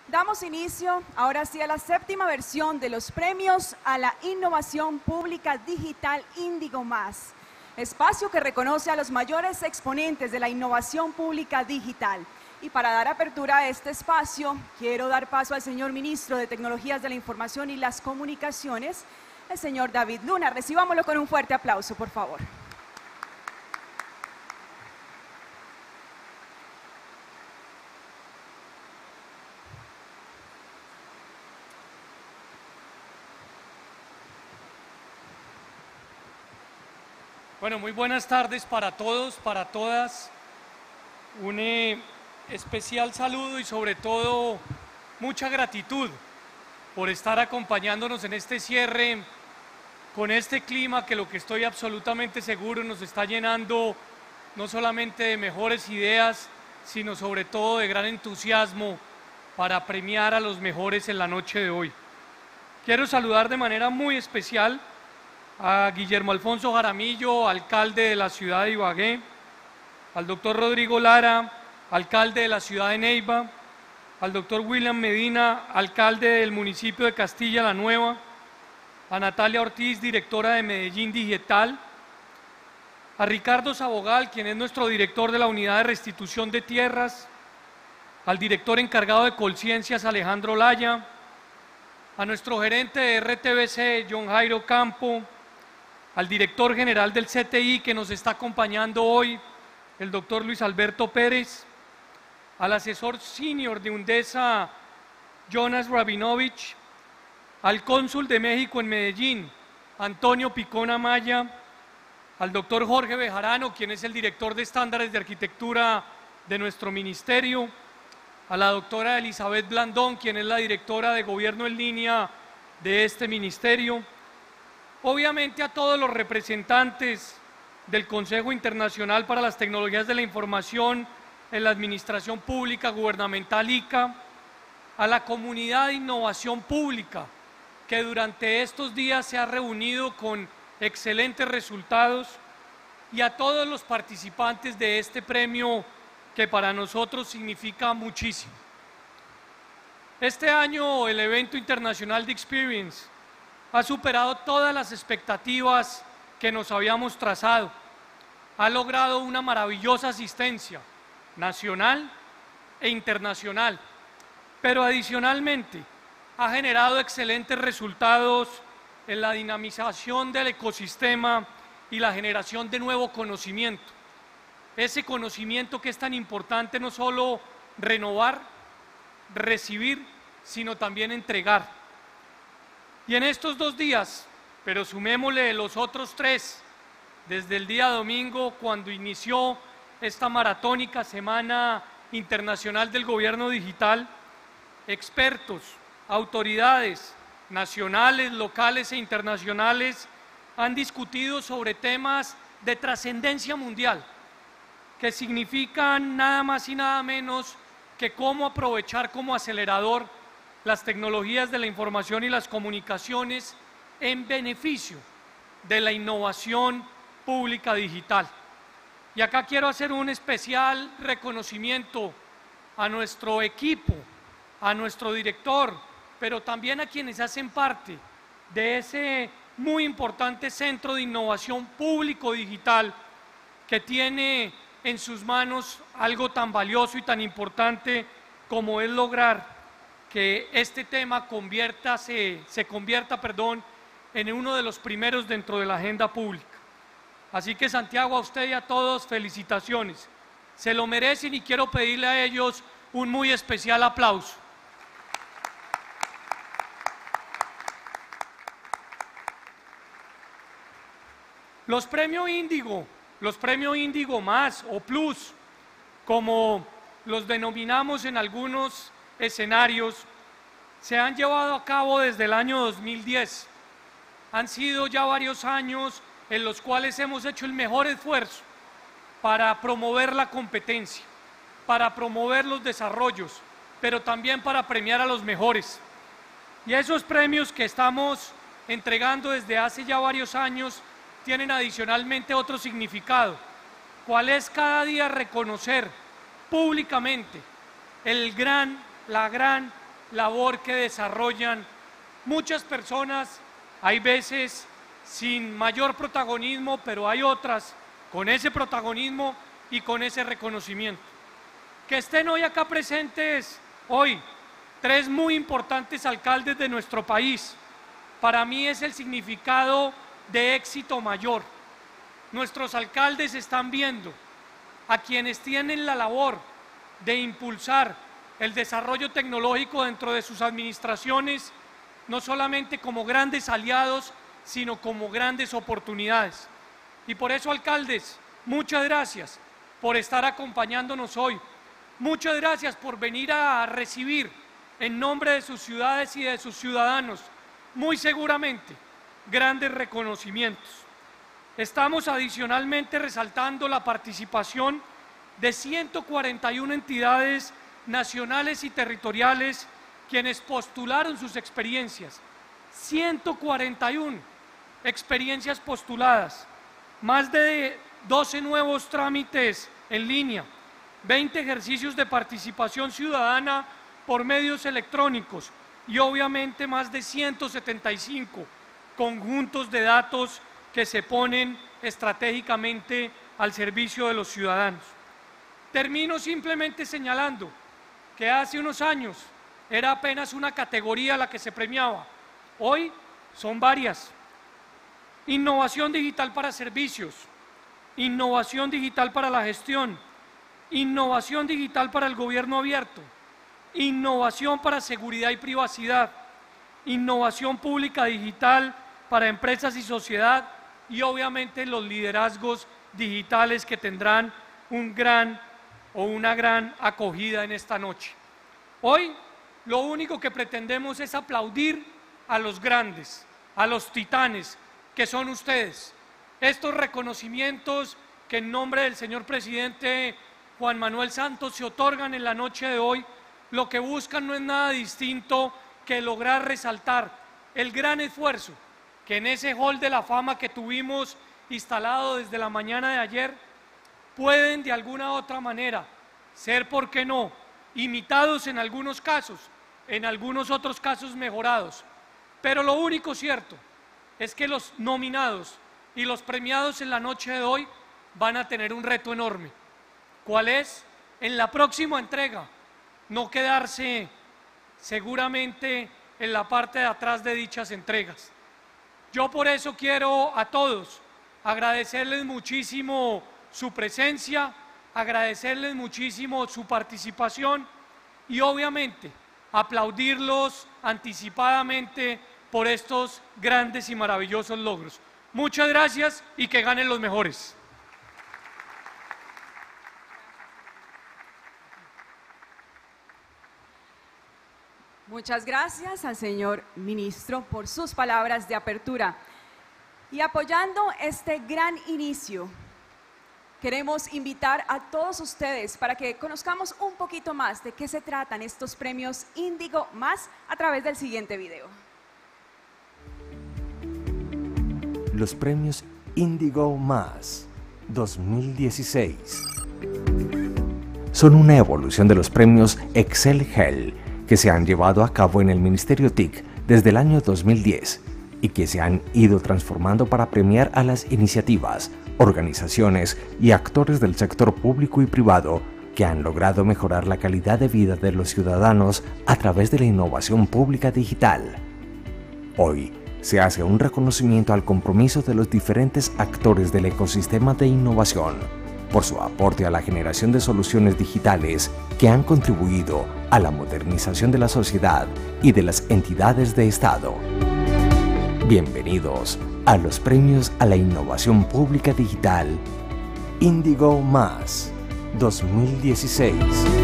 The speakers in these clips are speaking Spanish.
Damos inicio ahora sí a la séptima versión de los premios a la innovación pública digital Índigo Más, espacio que reconoce a los mayores exponentes de la innovación pública digital. Y para dar apertura a este espacio, quiero dar paso al señor Ministro de Tecnologías de la Información y las Comunicaciones, el señor David Luna. Recibámoslo con un fuerte aplauso, por favor. Bueno, muy buenas tardes para todos, para todas. Un especial saludo y sobre todo mucha gratitud por estar acompañándonos en este cierre con este clima que, lo que estoy absolutamente seguro, nos está llenando no solamente de mejores ideas, sino sobre todo de gran entusiasmo para premiar a los mejores en la noche de hoy. Quiero saludar de manera muy especial a Guillermo Alfonso Jaramillo, alcalde de la ciudad de Ibagué, al doctor Rodrigo Lara, alcalde de la ciudad de Neiva, al doctor William Medina, alcalde del municipio de Castilla la Nueva, a Natalia Ortiz, directora de Medellín Digital, a Ricardo Sabogal, quien es nuestro director de la Unidad de Restitución de Tierras, al director encargado de Colciencias, Alejandro Laya, a nuestro gerente de RTBC, John Jairo Campo, al director general del CTI que nos está acompañando hoy, el doctor Luis Alberto Pérez, al asesor senior de UNDESA, Jonas Rabinovich, al cónsul de México en Medellín, Antonio Picón Amaya, al doctor Jorge Bejarano, quien es el director de estándares de arquitectura de nuestro ministerio, a la doctora Elizabeth Blandón, quien es la directora de Gobierno en Línea de este ministerio, obviamente a todos los representantes del Consejo Internacional para las Tecnologías de la Información en la Administración Pública Gubernamental ICA, a la comunidad de innovación pública que durante estos días se ha reunido con excelentes resultados, y a todos los participantes de este premio que para nosotros significa muchísimo. Este año el evento internacional de Experience ha superado todas las expectativas que nos habíamos trazado. Ha logrado una maravillosa asistencia nacional e internacional, pero adicionalmente ha generado excelentes resultados en la dinamización del ecosistema y la generación de nuevo conocimiento. Ese conocimiento que es tan importante no solo renovar, recibir, sino también entregar. Y en estos 2 días, pero sumémosle los otros 3, desde el día domingo, cuando inició esta maratónica Semana Internacional del Gobierno Digital, expertos, autoridades nacionales, locales e internacionales han discutido sobre temas de trascendencia mundial, que significan nada más y nada menos que cómo aprovechar como acelerador las tecnologías de la información y las comunicaciones en beneficio de la innovación pública digital. Y acá quiero hacer un especial reconocimiento a nuestro equipo, a nuestro director, pero también a quienes hacen parte de ese muy importante centro de innovación público digital que tiene en sus manos algo tan valioso y tan importante como es lograr que este tema se convierta en uno de los primeros dentro de la agenda pública. Así que, Santiago, a usted y a todos, felicitaciones. Se lo merecen y quiero pedirle a ellos un muy especial aplauso. Los premios Índigo Más o Plus, como los denominamos en algunos escenarios, se han llevado a cabo desde el año 2010. Han sido ya varios años en los cuales hemos hecho el mejor esfuerzo para promover la competencia, para promover los desarrollos, pero también para premiar a los mejores. Y esos premios que estamos entregando desde hace ya varios años tienen adicionalmente otro significado, cuál es cada día reconocer públicamente la gran labor que desarrollan muchas personas, hay veces sin mayor protagonismo, pero hay otras con ese protagonismo y con ese reconocimiento. Que estén hoy acá presentes, hoy, 3 muy importantes alcaldes de nuestro país. Para mí es el significado de éxito mayor. Nuestros alcaldes están viendo a quienes tienen la labor de impulsar el desarrollo tecnológico dentro de sus administraciones, no solamente como grandes aliados, sino como grandes oportunidades. Y por eso, alcaldes, muchas gracias por estar acompañándonos hoy. Muchas gracias por venir a recibir en nombre de sus ciudades y de sus ciudadanos, muy seguramente, grandes reconocimientos. Estamos adicionalmente resaltando la participación de 141 entidades nacionales y territoriales quienes postularon sus experiencias. 141 experiencias postuladas, más de 12 nuevos trámites en línea, 20 ejercicios de participación ciudadana por medios electrónicos y obviamente más de 175 conjuntos de datos que se ponen estratégicamente al servicio de los ciudadanos. Termino simplemente señalando que hace unos años era apenas una categoría la que se premiaba, hoy son varias. Innovación digital para servicios, innovación digital para la gestión, innovación digital para el gobierno abierto, innovación para seguridad y privacidad, innovación pública digital para empresas y sociedad y obviamente los liderazgos digitales que tendrán una gran acogida en esta noche. Hoy lo único que pretendemos es aplaudir a los grandes, a los titanes que son ustedes. Estos reconocimientos que en nombre del señor presidente Juan Manuel Santos se otorgan en la noche de hoy, lo que buscan no es nada distinto que lograr resaltar el gran esfuerzo que en ese hall de la fama que tuvimos instalado desde la mañana de ayer, pueden de alguna u otra manera ser, ¿por qué no?, imitados en algunos casos, en algunos otros casos mejorados. Pero lo único cierto es que los nominados y los premiados en la noche de hoy van a tener un reto enorme. ¿Cuál es? En la próxima entrega, no quedarse seguramente en la parte de atrás de dichas entregas. Yo por eso quiero a todos agradecerles muchísimo su presencia, agradecerles muchísimo su participación y obviamente aplaudirlos anticipadamente por estos grandes y maravillosos logros. Muchas gracias y que ganen los mejores. Muchas gracias al señor ministro por sus palabras de apertura. Y apoyando este gran inicio, queremos invitar a todos ustedes para que conozcamos un poquito más de qué se tratan estos premios Índigo Más a través del siguiente video. Los premios Índigo Más 2016 son una evolución de los premios Excel Hell que se han llevado a cabo en el Ministerio TIC desde el año 2010 y que se han ido transformando para premiar a las iniciativas, organizaciones y actores del sector público y privado que han logrado mejorar la calidad de vida de los ciudadanos a través de la innovación pública digital. Hoy se hace un reconocimiento al compromiso de los diferentes actores del ecosistema de innovación por su aporte a la generación de soluciones digitales que han contribuido a la modernización de la sociedad y de las entidades de Estado. Bienvenidos a los premios a la innovación pública digital Índigo Más 2016.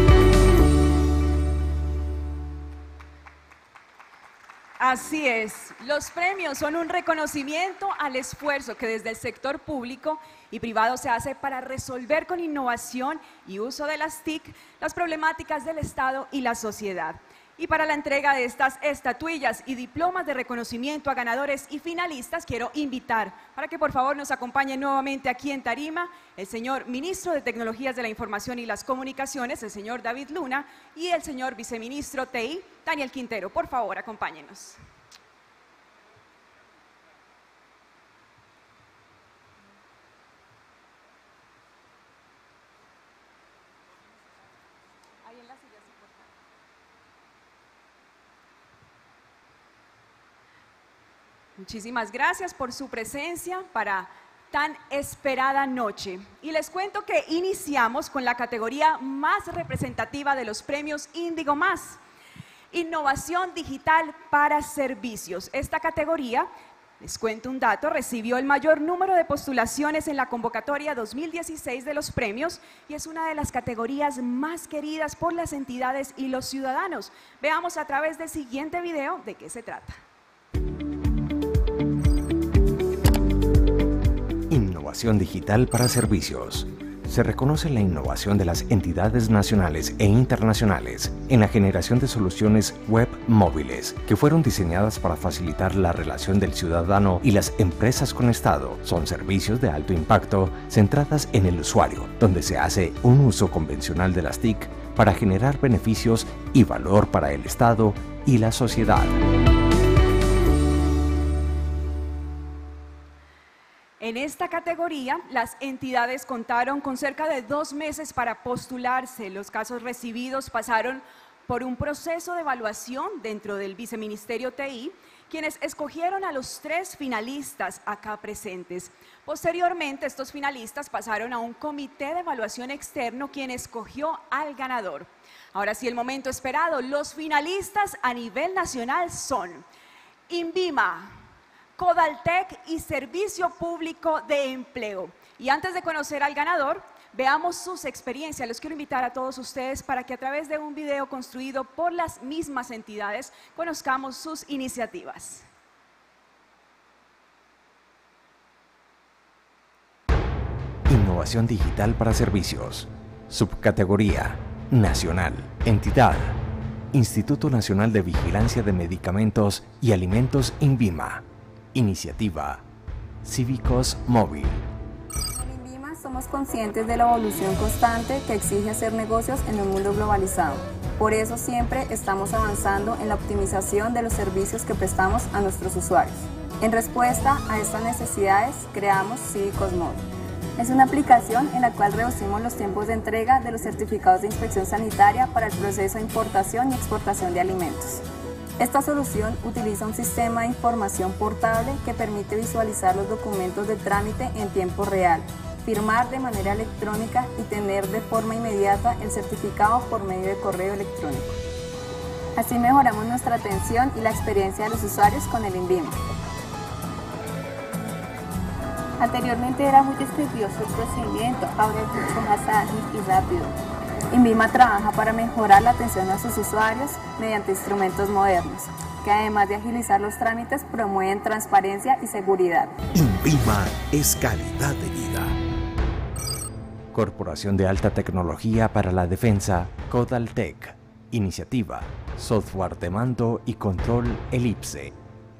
Así es, los premios son un reconocimiento al esfuerzo que desde el sector público y privado se hace para resolver con innovación y uso de las TIC las problemáticas del Estado y la sociedad. Y para la entrega de estas estatuillas y diplomas de reconocimiento a ganadores y finalistas, quiero invitar para que por favor nos acompañe nuevamente aquí en tarima el señor Ministro de Tecnologías de la Información y las Comunicaciones, el señor David Luna, y el señor Viceministro TI, Daniel Quintero. Por favor, acompáñenos. Muchísimas gracias por su presencia para tan esperada noche. Y les cuento que iniciamos con la categoría más representativa de los premios Índigo Más, Innovación Digital para Servicios. Esta categoría, les cuento un dato, recibió el mayor número de postulaciones en la convocatoria 2016 de los premios y es una de las categorías más queridas por las entidades y los ciudadanos. Veamos a través del siguiente video de qué se trata. Innovación digital para servicios. Se reconoce la innovación de las entidades nacionales e internacionales en la generación de soluciones web móviles que fueron diseñadas para facilitar la relación del ciudadano y las empresas con Estado. Son servicios de alto impacto centradas en el usuario, donde se hace un uso convencional de las TIC para generar beneficios y valor para el Estado y la sociedad. En esta categoría, las entidades contaron con cerca de 2 meses para postularse. Los casos recibidos pasaron por un proceso de evaluación dentro del Viceministerio TI, quienes escogieron a los 3 finalistas acá presentes. Posteriormente, estos finalistas pasaron a un comité de evaluación externo, quien escogió al ganador. Ahora sí, el momento esperado. Los finalistas a nivel nacional son INVIMA, Codaltec y Servicio Público de Empleo. Y antes de conocer al ganador, veamos sus experiencias. Los quiero invitar a todos ustedes para que a través de un video construido por las mismas entidades conozcamos sus iniciativas. Innovación digital para servicios. Subcategoría Nacional. Entidad Instituto Nacional de Vigilancia de Medicamentos y Alimentos INVIMA. Iniciativa Cívicos Móvil. En INVIMA somos conscientes de la evolución constante que exige hacer negocios en un mundo globalizado. Por eso siempre estamos avanzando en la optimización de los servicios que prestamos a nuestros usuarios. En respuesta a estas necesidades, creamos Cívicos Móvil. Es una aplicación en la cual reducimos los tiempos de entrega de los certificados de inspección sanitaria para el proceso de importación y exportación de alimentos. Esta solución utiliza un sistema de información portable que permite visualizar los documentos de trámite en tiempo real, firmar de manera electrónica y tener de forma inmediata el certificado por medio de correo electrónico. Así mejoramos nuestra atención y la experiencia de los usuarios con el INVIMA. Anteriormente era muy dispendioso el procedimiento, ahora es mucho más ágil y rápido. INVIMA trabaja para mejorar la atención a sus usuarios mediante instrumentos modernos, que además de agilizar los trámites, promueven transparencia y seguridad. INVIMA es calidad de vida. Corporación de Alta Tecnología para la Defensa, Codaltec. Iniciativa Software de Mando y Control Elipse.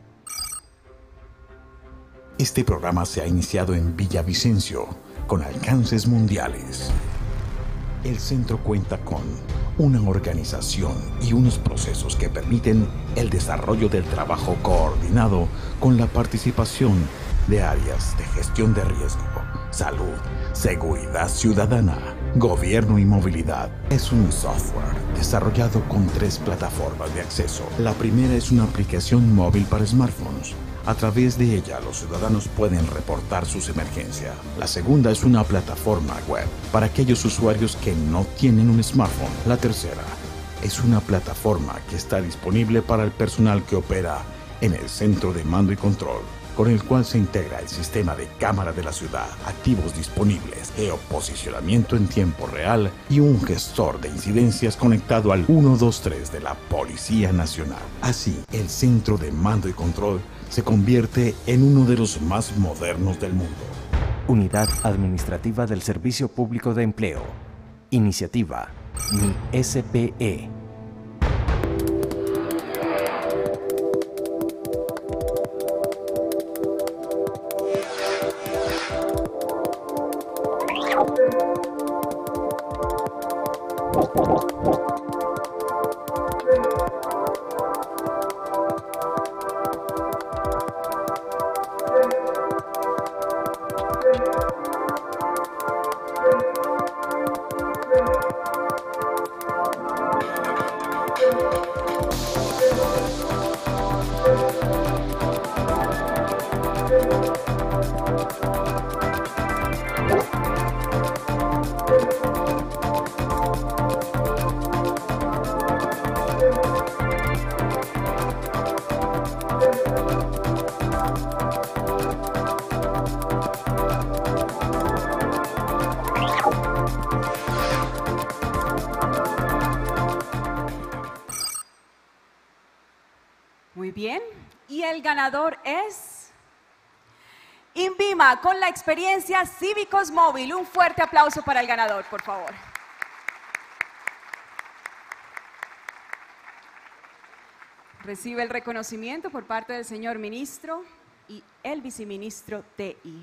Este programa se ha iniciado en Villavicencio, con alcances mundiales. El centro cuenta con una organización y unos procesos que permiten el desarrollo del trabajo coordinado con la participación de áreas de gestión de riesgo, salud, seguridad ciudadana, gobierno y movilidad. Es un software desarrollado con 3 plataformas de acceso. La primera es una aplicación móvil para smartphones. A través de ella, los ciudadanos pueden reportar sus emergencias. La segunda es una plataforma web para aquellos usuarios que no tienen un smartphone. La tercera es una plataforma que está disponible para el personal que opera en el centro de mando y control, con el cual se integra el sistema de cámara de la ciudad, activos disponibles, geoposicionamiento en tiempo real y un gestor de incidencias conectado al 123 de la Policía Nacional. Así, el centro de mando y control se convierte en uno de los más modernos del mundo. Unidad Administrativa del Servicio Público de Empleo. Iniciativa MISPE. Muy bien, y el ganador es Inbima con la experiencia Cívicos Móvil. Un fuerte aplauso para el ganador, por favor. Recibe el reconocimiento por parte del señor ministro y el viceministro TI.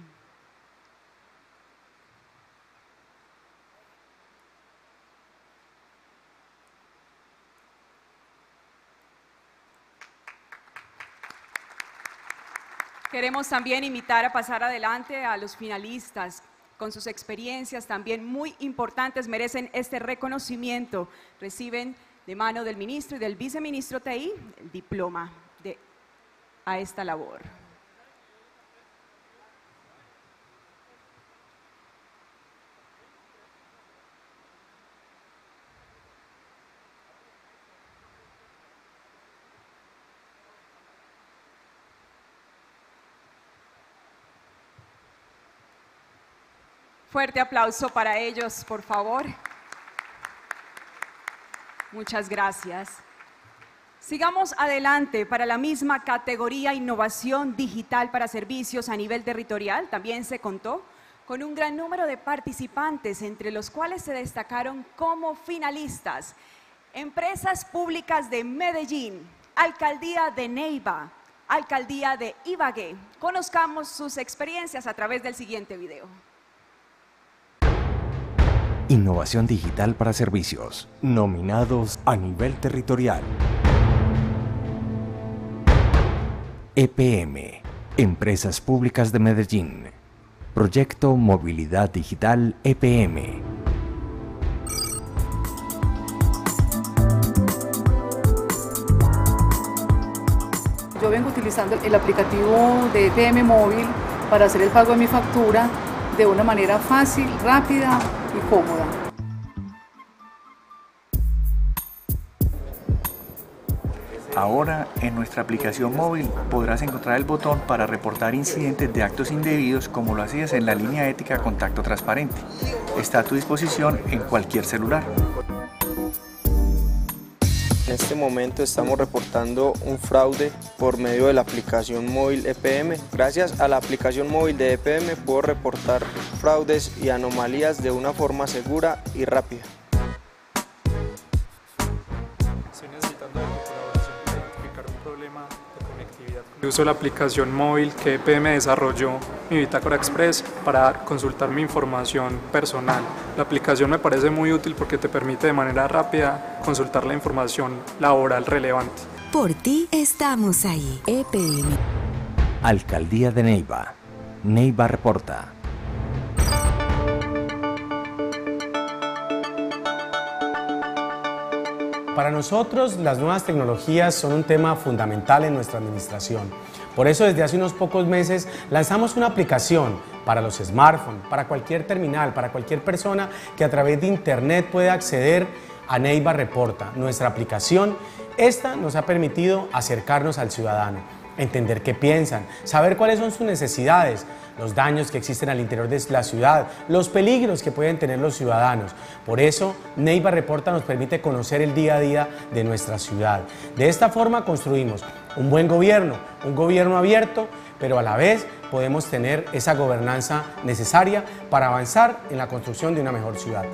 Queremos también invitar a pasar adelante a los finalistas con sus experiencias también muy importantes, merecen este reconocimiento. Reciben de mano del ministro y del viceministro TI el diploma a esta labor. Fuerte aplauso para ellos, por favor. Muchas gracias. Sigamos adelante para la misma categoría Innovación Digital para Servicios a nivel territorial. También se contó con un gran número de participantes, entre los cuales se destacaron como finalistas Empresas Públicas de Medellín, Alcaldía de Neiva, Alcaldía de Ibagué. Conozcamos sus experiencias a través del siguiente video. Innovación digital para servicios, nominados a nivel territorial. EPM, Empresas Públicas de Medellín. Proyecto Movilidad Digital EPM. Yo vengo utilizando el aplicativo de EPM móvil para hacer el pago de mi factura de una manera fácil, rápida y cómoda. Ahora, en nuestra aplicación móvil podrás encontrar el botón para reportar incidentes de actos indebidos como lo hacías en la línea ética Contacto Transparente. Está a tu disposición en cualquier celular. En este momento estamos reportando un fraude por medio de la aplicación móvil EPM. Gracias a la aplicación móvil de EPM puedo reportar fraudes y anomalías de una forma segura y rápida. Estoy necesitando de tu colaboración para identificar un problema de conectividad. El uso de la aplicación móvil que EPM desarrolló, mi Bitácora Express, para consultar mi información personal. La aplicación me parece muy útil porque te permite de manera rápida consultar la información laboral relevante. Por ti estamos ahí. EPM. Alcaldía de Neiva. Neiva reporta. Para nosotros, las nuevas tecnologías son un tema fundamental en nuestra administración. Por eso, desde hace unos pocos meses, lanzamos una aplicación para los smartphones, para cualquier terminal, para cualquier persona que a través de Internet pueda acceder a Neiva Reporta, nuestra aplicación. Esta nos ha permitido acercarnos al ciudadano, entender qué piensan, saber cuáles son sus necesidades, los daños que existen al interior de la ciudad, los peligros que pueden tener los ciudadanos. Por eso, Neiva Reporta nos permite conocer el día a día de nuestra ciudad. De esta forma construimos un buen gobierno, un gobierno abierto, pero a la vez podemos tener esa gobernanza necesaria para avanzar en la construcción de una mejor ciudad.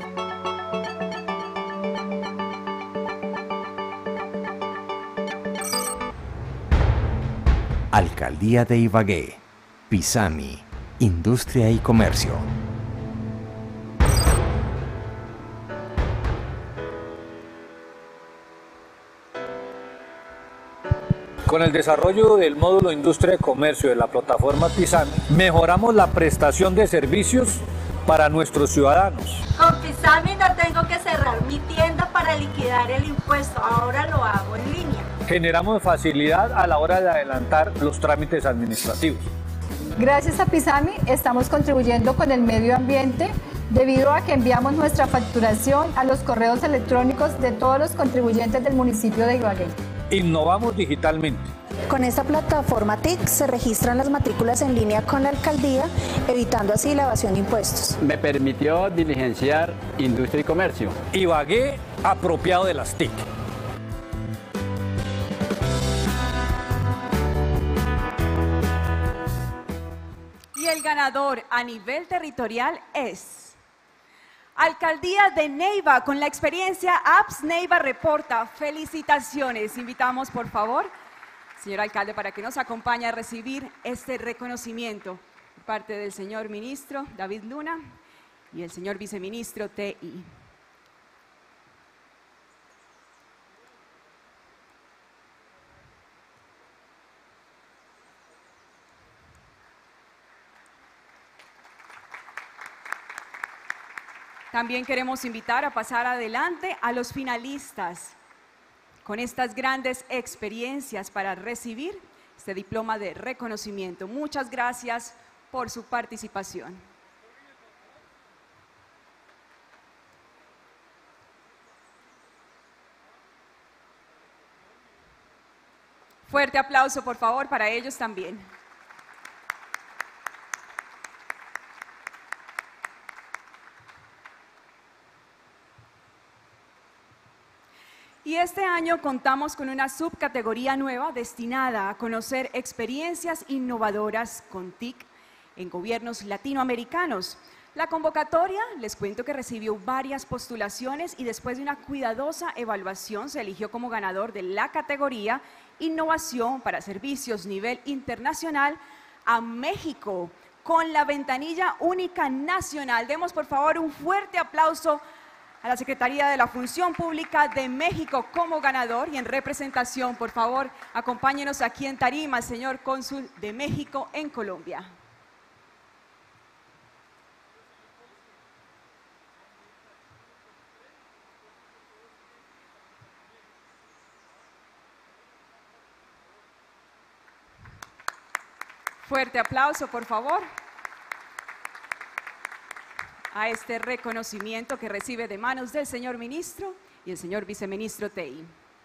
Alcaldía de Ibagué, Pisami, Industria y Comercio. Con el desarrollo del módulo Industria y Comercio de la plataforma Pisami, mejoramos la prestación de servicios para nuestros ciudadanos. Con Pisami no tengo que cerrar mi tienda para liquidar el impuesto, ahora lo hago en línea. Generamos facilidad a la hora de adelantar los trámites administrativos. Gracias a Pisami estamos contribuyendo con el medio ambiente debido a que enviamos nuestra facturación a los correos electrónicos de todos los contribuyentes del municipio de Ibagué. Innovamos digitalmente. Con esta plataforma TIC se registran las matrículas en línea con la alcaldía, evitando así la evasión de impuestos. Me permitió diligenciar industria y comercio. Ibagué apropiado de las TIC. Y el ganador a nivel territorial es Alcaldía de Neiva, con la experiencia Apps Neiva Reporta. Felicitaciones. Invitamos, por favor, señor alcalde, para que nos acompañe a recibir este reconocimiento de parte del señor ministro David Luna y el señor viceministro TI. También queremos invitar a pasar adelante a los finalistas con estas grandes experiencias para recibir este diploma de reconocimiento. Muchas gracias por su participación. Fuerte aplauso, por favor, para ellos también. Y este año contamos con una subcategoría nueva destinada a conocer experiencias innovadoras con TIC en gobiernos latinoamericanos. La convocatoria, les cuento que recibió varias postulaciones y después de una cuidadosa evaluación se eligió como ganador de la categoría Innovación para Servicios Nivel Internacional a México, con la ventanilla única nacional. Demos por favor un fuerte aplauso a la Secretaría de la Función Pública de México como ganador, y en representación, por favor, acompáñenos aquí en tarima, señor cónsul de México en Colombia. Fuerte aplauso, por favor, a este reconocimiento que recibe de manos del señor ministro y el señor viceministro TI.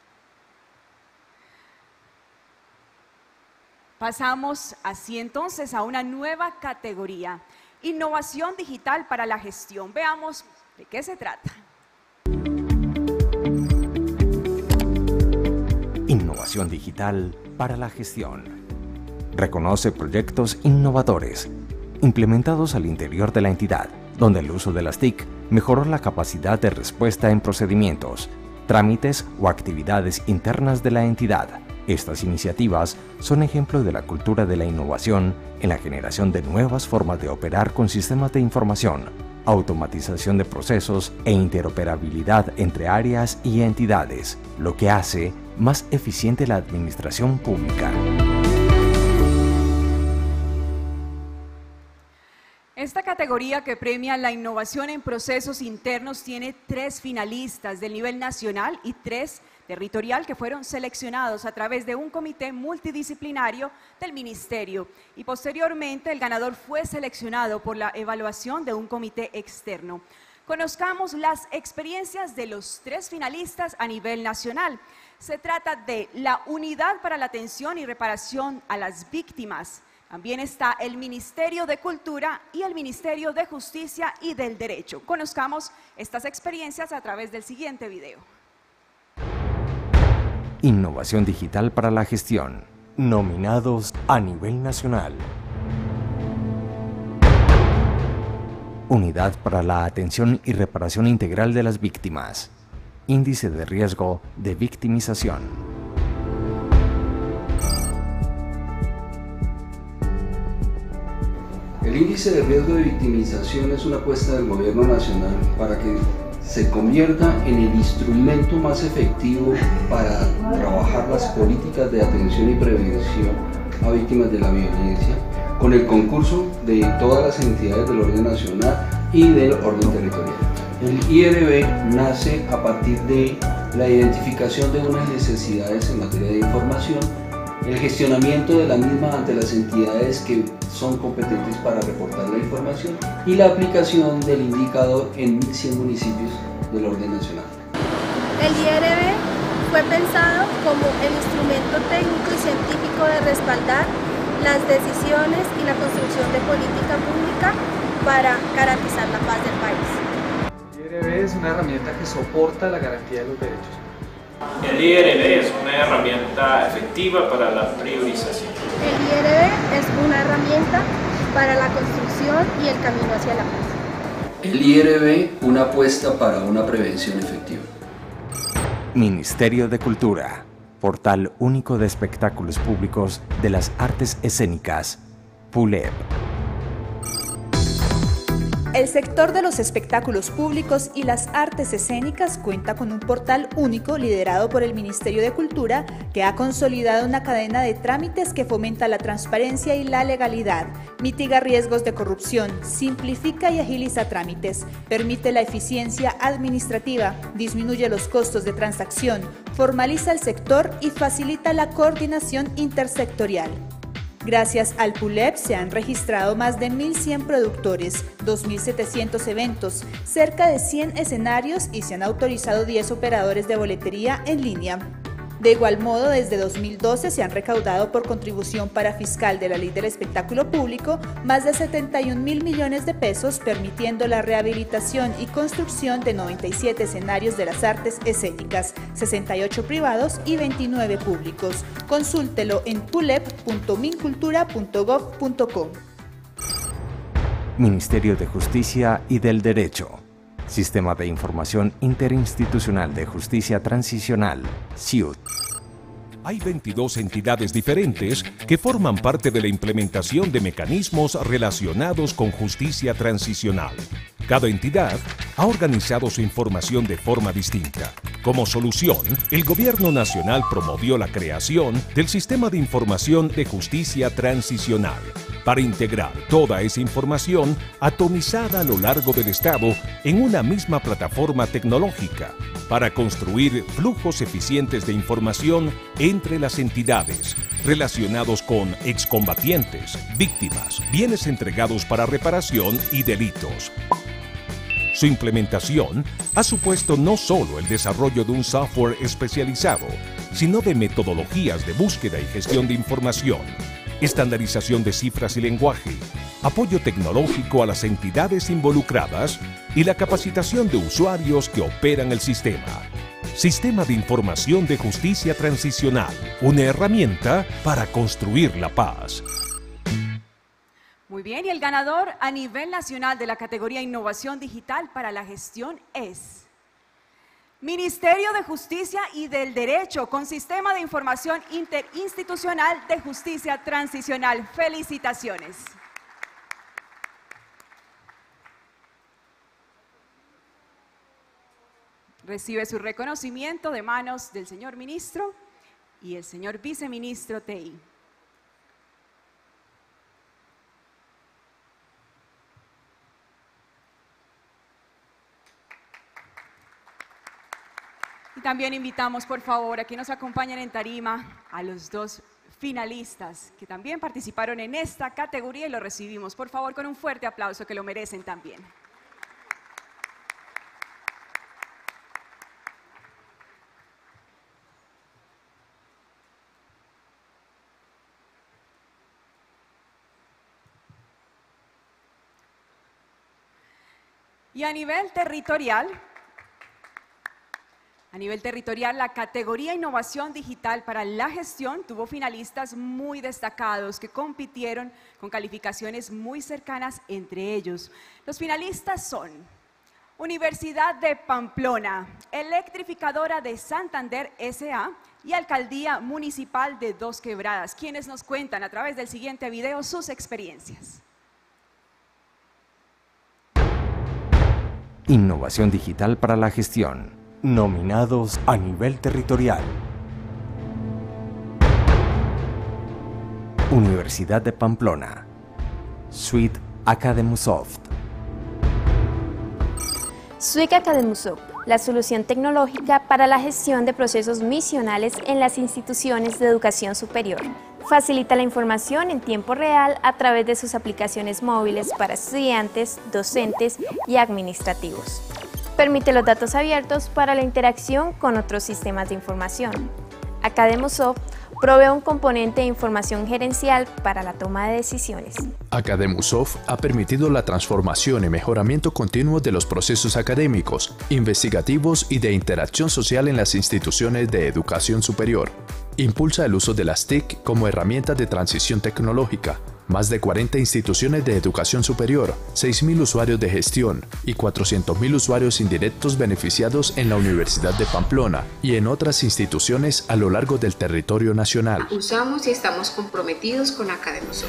Pasamos así entonces a una nueva categoría, Innovación Digital para la Gestión. Veamos de qué se trata. Innovación Digital para la Gestión. Reconoce proyectos innovadores implementados al interior de la entidad, donde el uso de las TIC mejoró la capacidad de respuesta en procedimientos, trámites o actividades internas de la entidad. Estas iniciativas son ejemplo de la cultura de la innovación en la generación de nuevas formas de operar con sistemas de información, automatización de procesos e interoperabilidad entre áreas y entidades, lo que hace más eficiente la administración pública. Esta categoría que premia la innovación en procesos internos tiene 3 finalistas del nivel nacional y 3 territorial que fueron seleccionados a través de un comité multidisciplinario del ministerio, y posteriormente el ganador fue seleccionado por la evaluación de un comité externo. Conozcamos las experiencias de los 3 finalistas a nivel nacional. Se trata de la Unidad para la Atención y Reparación a las Víctimas. También está el Ministerio de Cultura y el Ministerio de Justicia y del Derecho. Conozcamos estas experiencias a través del siguiente video. Innovación Digital para la Gestión. Nominados a nivel nacional. Unidad para la Atención y Reparación Integral de las Víctimas. Índice de riesgo de victimización. El índice de riesgo de victimización es una apuesta del Gobierno Nacional para que se convierta en el instrumento más efectivo para trabajar las políticas de atención y prevención a víctimas de la violencia, con el concurso de todas las entidades del orden nacional y del orden territorial. El IRB nace a partir de la identificación de unas necesidades en materia de información, el gestionamiento de la misma ante las entidades que son competentes para reportar la información y la aplicación del indicador en 1.100 municipios del orden nacional. El IRB fue pensado como el instrumento técnico y científico de respaldar las decisiones y la construcción de política pública para garantizar la paz del país. El IRB es una herramienta que soporta la garantía de los derechos. El IRB es una herramienta efectiva para la priorización. El IRB es una herramienta para la construcción y el camino hacia la paz. El IRB, una apuesta para una prevención efectiva. Ministerio de Cultura, portal único de espectáculos públicos de las artes escénicas, PULEP. El sector de los espectáculos públicos y las artes escénicas cuenta con un portal único liderado por el Ministerio de Cultura que ha consolidado una cadena de trámites que fomenta la transparencia y la legalidad, mitiga riesgos de corrupción, simplifica y agiliza trámites, permite la eficiencia administrativa, disminuye los costos de transacción, formaliza el sector y facilita la coordinación intersectorial. Gracias al PULEP se han registrado más de 1.100 productores, 2.700 eventos, cerca de 100 escenarios y se han autorizado 10 operadores de boletería en línea. De igual modo, desde 2012 se han recaudado por contribución para fiscal de la Ley del Espectáculo Público más de 71.000 millones de pesos, permitiendo la rehabilitación y construcción de 97 escenarios de las artes escénicas, 68 privados y 29 públicos. Consúltelo en pulep.mincultura.gov.co. Ministerio de Justicia y del Derecho. Sistema de Información Interinstitucional de Justicia Transicional, SIUT. Hay 22 entidades diferentes que forman parte de la implementación de mecanismos relacionados con justicia transicional. Cada entidad ha organizado su información de forma distinta. Como solución, el Gobierno Nacional promovió la creación del Sistema de Información de Justicia Transicional para integrar toda esa información atomizada a lo largo del Estado en una misma plataforma tecnológica para construir flujos eficientes de información entre las entidades relacionados con excombatientes, víctimas, bienes entregados para reparación y delitos. Su implementación ha supuesto no solo el desarrollo de un software especializado, sino de metodologías de búsqueda y gestión de información, estandarización de cifras y lenguaje, apoyo tecnológico a las entidades involucradas y la capacitación de usuarios que operan el sistema. Sistema de Información de Justicia Transicional, una herramienta para construir la paz. Muy bien, y el ganador a nivel nacional de la categoría Innovación Digital para la Gestión es Ministerio de Justicia y del Derecho, con Sistema de Información Interinstitucional de Justicia Transicional. ¡Felicitaciones! Recibe su reconocimiento de manos del señor ministro y el señor viceministro TI. Y también invitamos, por favor, a que nos acompañen en tarima a los dos finalistas que también participaron en esta categoría y lo recibimos, por favor, con un fuerte aplauso que lo merecen también. Y a nivel territorial, la categoría Innovación Digital para la Gestión tuvo finalistas muy destacados que compitieron con calificaciones muy cercanas entre ellos. Los finalistas son Universidad de Pamplona, Electrificadora de Santander S.A. y Alcaldía Municipal de Dos Quebradas, quienes nos cuentan a través del siguiente video sus experiencias. Innovación Digital para la Gestión. Nominados a nivel territorial. Universidad de Pamplona. Suite Academusoft. Suite Academusoft, la solución tecnológica para la gestión de procesos misionales en las instituciones de educación superior. Facilita la información en tiempo real a través de sus aplicaciones móviles para estudiantes, docentes y administrativos. Permite los datos abiertos para la interacción con otros sistemas de información. Academosoft provee un componente de información gerencial para la toma de decisiones. Academosoft ha permitido la transformación y mejoramiento continuo de los procesos académicos, investigativos y de interacción social en las instituciones de educación superior. Impulsa el uso de las TIC como herramienta de transición tecnológica. Más de 40 instituciones de educación superior, 6.000 usuarios de gestión y 400.000 usuarios indirectos beneficiados en la Universidad de Pamplona y en otras instituciones a lo largo del territorio nacional. Usamos y estamos comprometidos con Academosoft.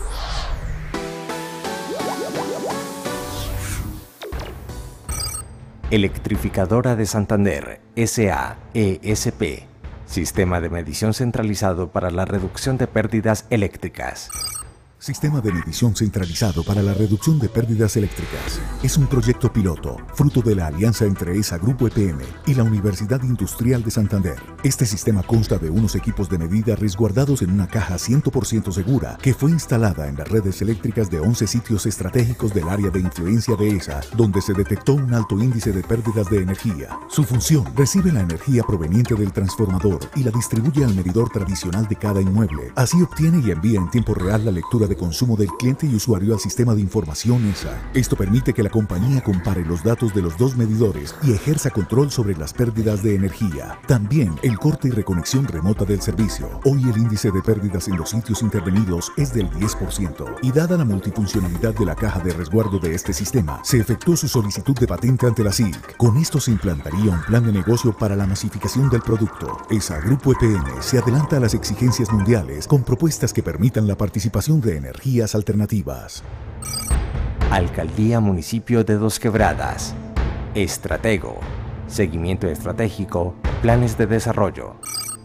Electrificadora de Santander, SAESP, Sistema de Medición Centralizado para la Reducción de Pérdidas Eléctricas. Sistema de medición centralizado para la reducción de pérdidas eléctricas. Es un proyecto piloto, fruto de la alianza entre ESA Grupo EPM y la Universidad Industrial de Santander. Este sistema consta de unos equipos de medida resguardados en una caja 100% segura que fue instalada en las redes eléctricas de 11 sitios estratégicos del área de influencia de ESA, donde se detectó un alto índice de pérdidas de energía. Su función: recibe la energía proveniente del transformador y la distribuye al medidor tradicional de cada inmueble. Así obtiene y envía en tiempo real la lectura de consumo del cliente y usuario al sistema de información ESA. Esto permite que la compañía compare los datos de los dos medidores y ejerza control sobre las pérdidas de energía. También el corte y reconexión remota del servicio. Hoy el índice de pérdidas en los sitios intervenidos es del 10% y dada la multifuncionalidad de la caja de resguardo de este sistema, se efectuó su solicitud de patente ante la SIC. Con esto se implantaría un plan de negocio para la masificación del producto. ESA Grupo EPM se adelanta a las exigencias mundiales con propuestas que permitan la participación de energías alternativas. Alcaldía Municipio de Dos Quebradas. Estratego. Seguimiento estratégico. Planes de desarrollo.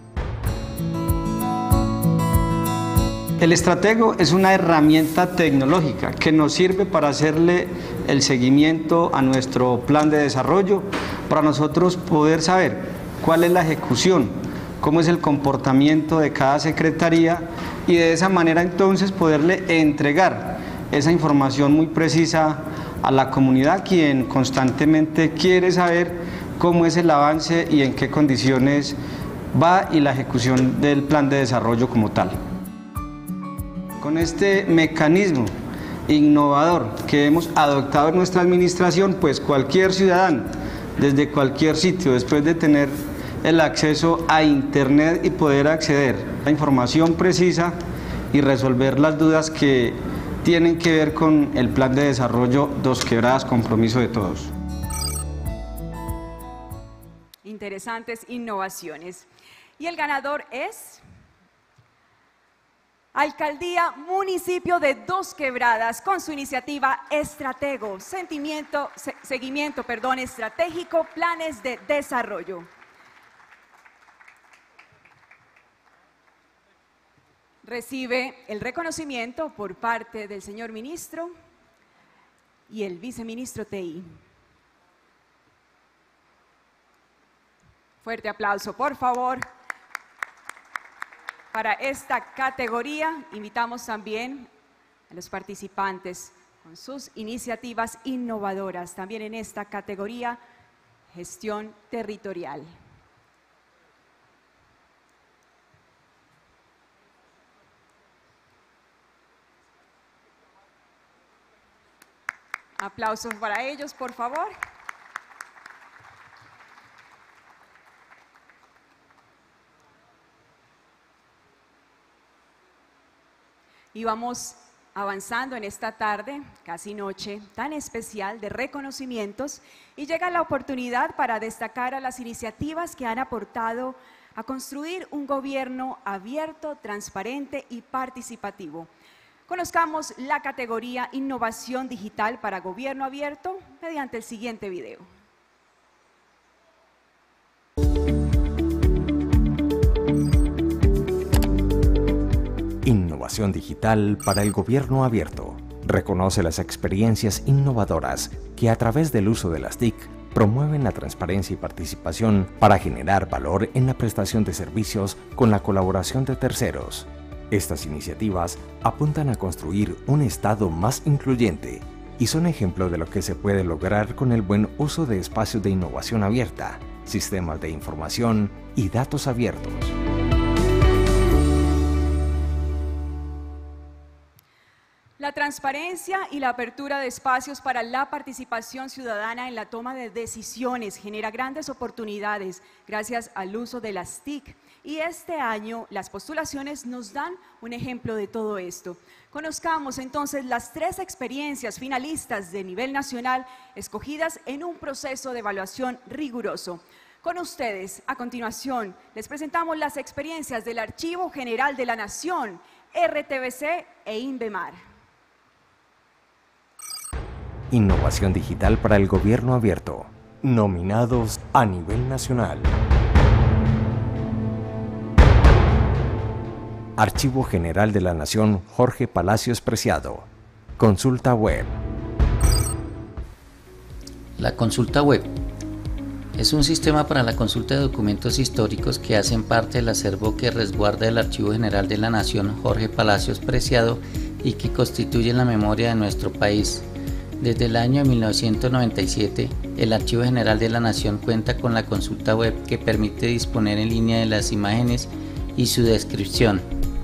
El estratego es una herramienta tecnológica que nos sirve para hacerle el seguimiento a nuestro plan de desarrollo, para nosotros poder saber cuál es la ejecución, cómo es el comportamiento de cada secretaría y de esa manera entonces poderle entregar esa información muy precisa a la comunidad, quien constantemente quiere saber cómo es el avance y en qué condiciones va y la ejecución del plan de desarrollo como tal. Con este mecanismo innovador que hemos adoptado en nuestra administración, pues cualquier ciudadano, desde cualquier sitio, después de tener el acceso a Internet y poder acceder a información precisa y resolver las dudas que tienen que ver con el plan de desarrollo Dos Quebradas, compromiso de todos. Interesantes innovaciones. Y el ganador es Alcaldía Municipio de Dos Quebradas con su iniciativa Estratego, seguimiento estratégico, planes de desarrollo. Recibe el reconocimiento por parte del señor ministro y el viceministro TI. Fuerte aplauso, por favor. Para esta categoría, invitamos también a los participantes con sus iniciativas innovadoras, también en esta categoría, gestión territorial. Aplausos para ellos, por favor. Y vamos avanzando en esta tarde, casi noche, tan especial de reconocimientos, y llega la oportunidad para destacar a las iniciativas que han aportado a construir un gobierno abierto, transparente y participativo. Conozcamos la categoría Innovación Digital para Gobierno Abierto mediante el siguiente video. Innovación Digital para el Gobierno Abierto. Reconoce las experiencias innovadoras que a través del uso de las TIC promueven la transparencia y participación para generar valor en la prestación de servicios con la colaboración de terceros. Estas iniciativas apuntan a construir un Estado más incluyente y son ejemplo de lo que se puede lograr con el buen uso de espacios de innovación abierta, sistemas de información y datos abiertos. La transparencia y la apertura de espacios para la participación ciudadana en la toma de decisiones genera grandes oportunidades gracias al uso de las TIC. Y este año las postulaciones nos dan un ejemplo de todo esto. Conozcamos entonces las 3 experiencias finalistas de nivel nacional escogidas en un proceso de evaluación riguroso. Con ustedes, a continuación, les presentamos las experiencias del Archivo General de la Nación, RTBC e INVEMAR. Innovación digital para el gobierno abierto. Nominados a nivel nacional. Archivo General de la Nación Jorge Palacios Preciado. Consulta web. La consulta web es un sistema para la consulta de documentos históricos que hacen parte del acervo que resguarda el Archivo General de la Nación Jorge Palacios Preciado y que constituye la memoria de nuestro país. Desde el año 1997, el Archivo General de la Nación cuenta con la consulta web que permite disponer en línea de las imágenes y su descripción.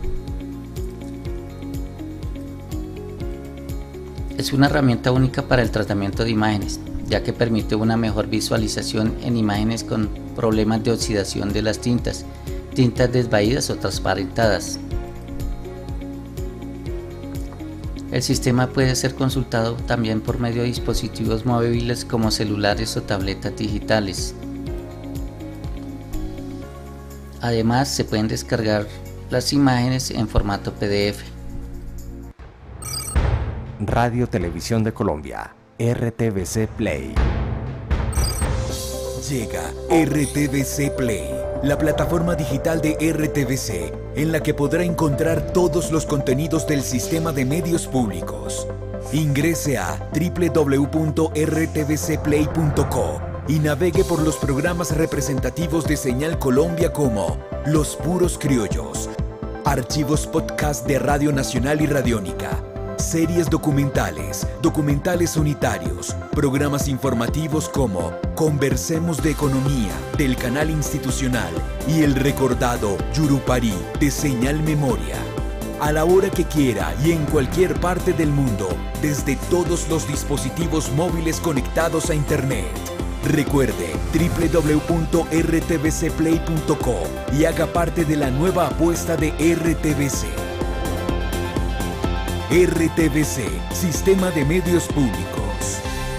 Es una herramienta única para el tratamiento de imágenes, ya que permite una mejor visualización en imágenes con problemas de oxidación de las tintas desvaídas o transparentadas. El sistema puede ser consultado también por medio de dispositivos móviles como celulares o tabletas digitales. Además, se pueden descargar las imágenes en formato PDF. Radio Televisión de Colombia, RTBC Play. Llega RTBC Play, la plataforma digital de RTBC, en la que podrá encontrar todos los contenidos del sistema de medios públicos. Ingrese a www.rtbcplay.co y navegue por los programas representativos de Señal Colombia como Los Puros Criollos, archivos podcast de Radio Nacional y Radiónica, series documentales, documentales unitarios, programas informativos como Conversemos de Economía, del canal institucional, y el recordado Yurupari, de Señal Memoria. A la hora que quiera y en cualquier parte del mundo, desde todos los dispositivos móviles conectados a Internet. Recuerde www.rtbcplay.co y haga parte de la nueva apuesta de RTBC. RTBC, Sistema de Medios Públicos.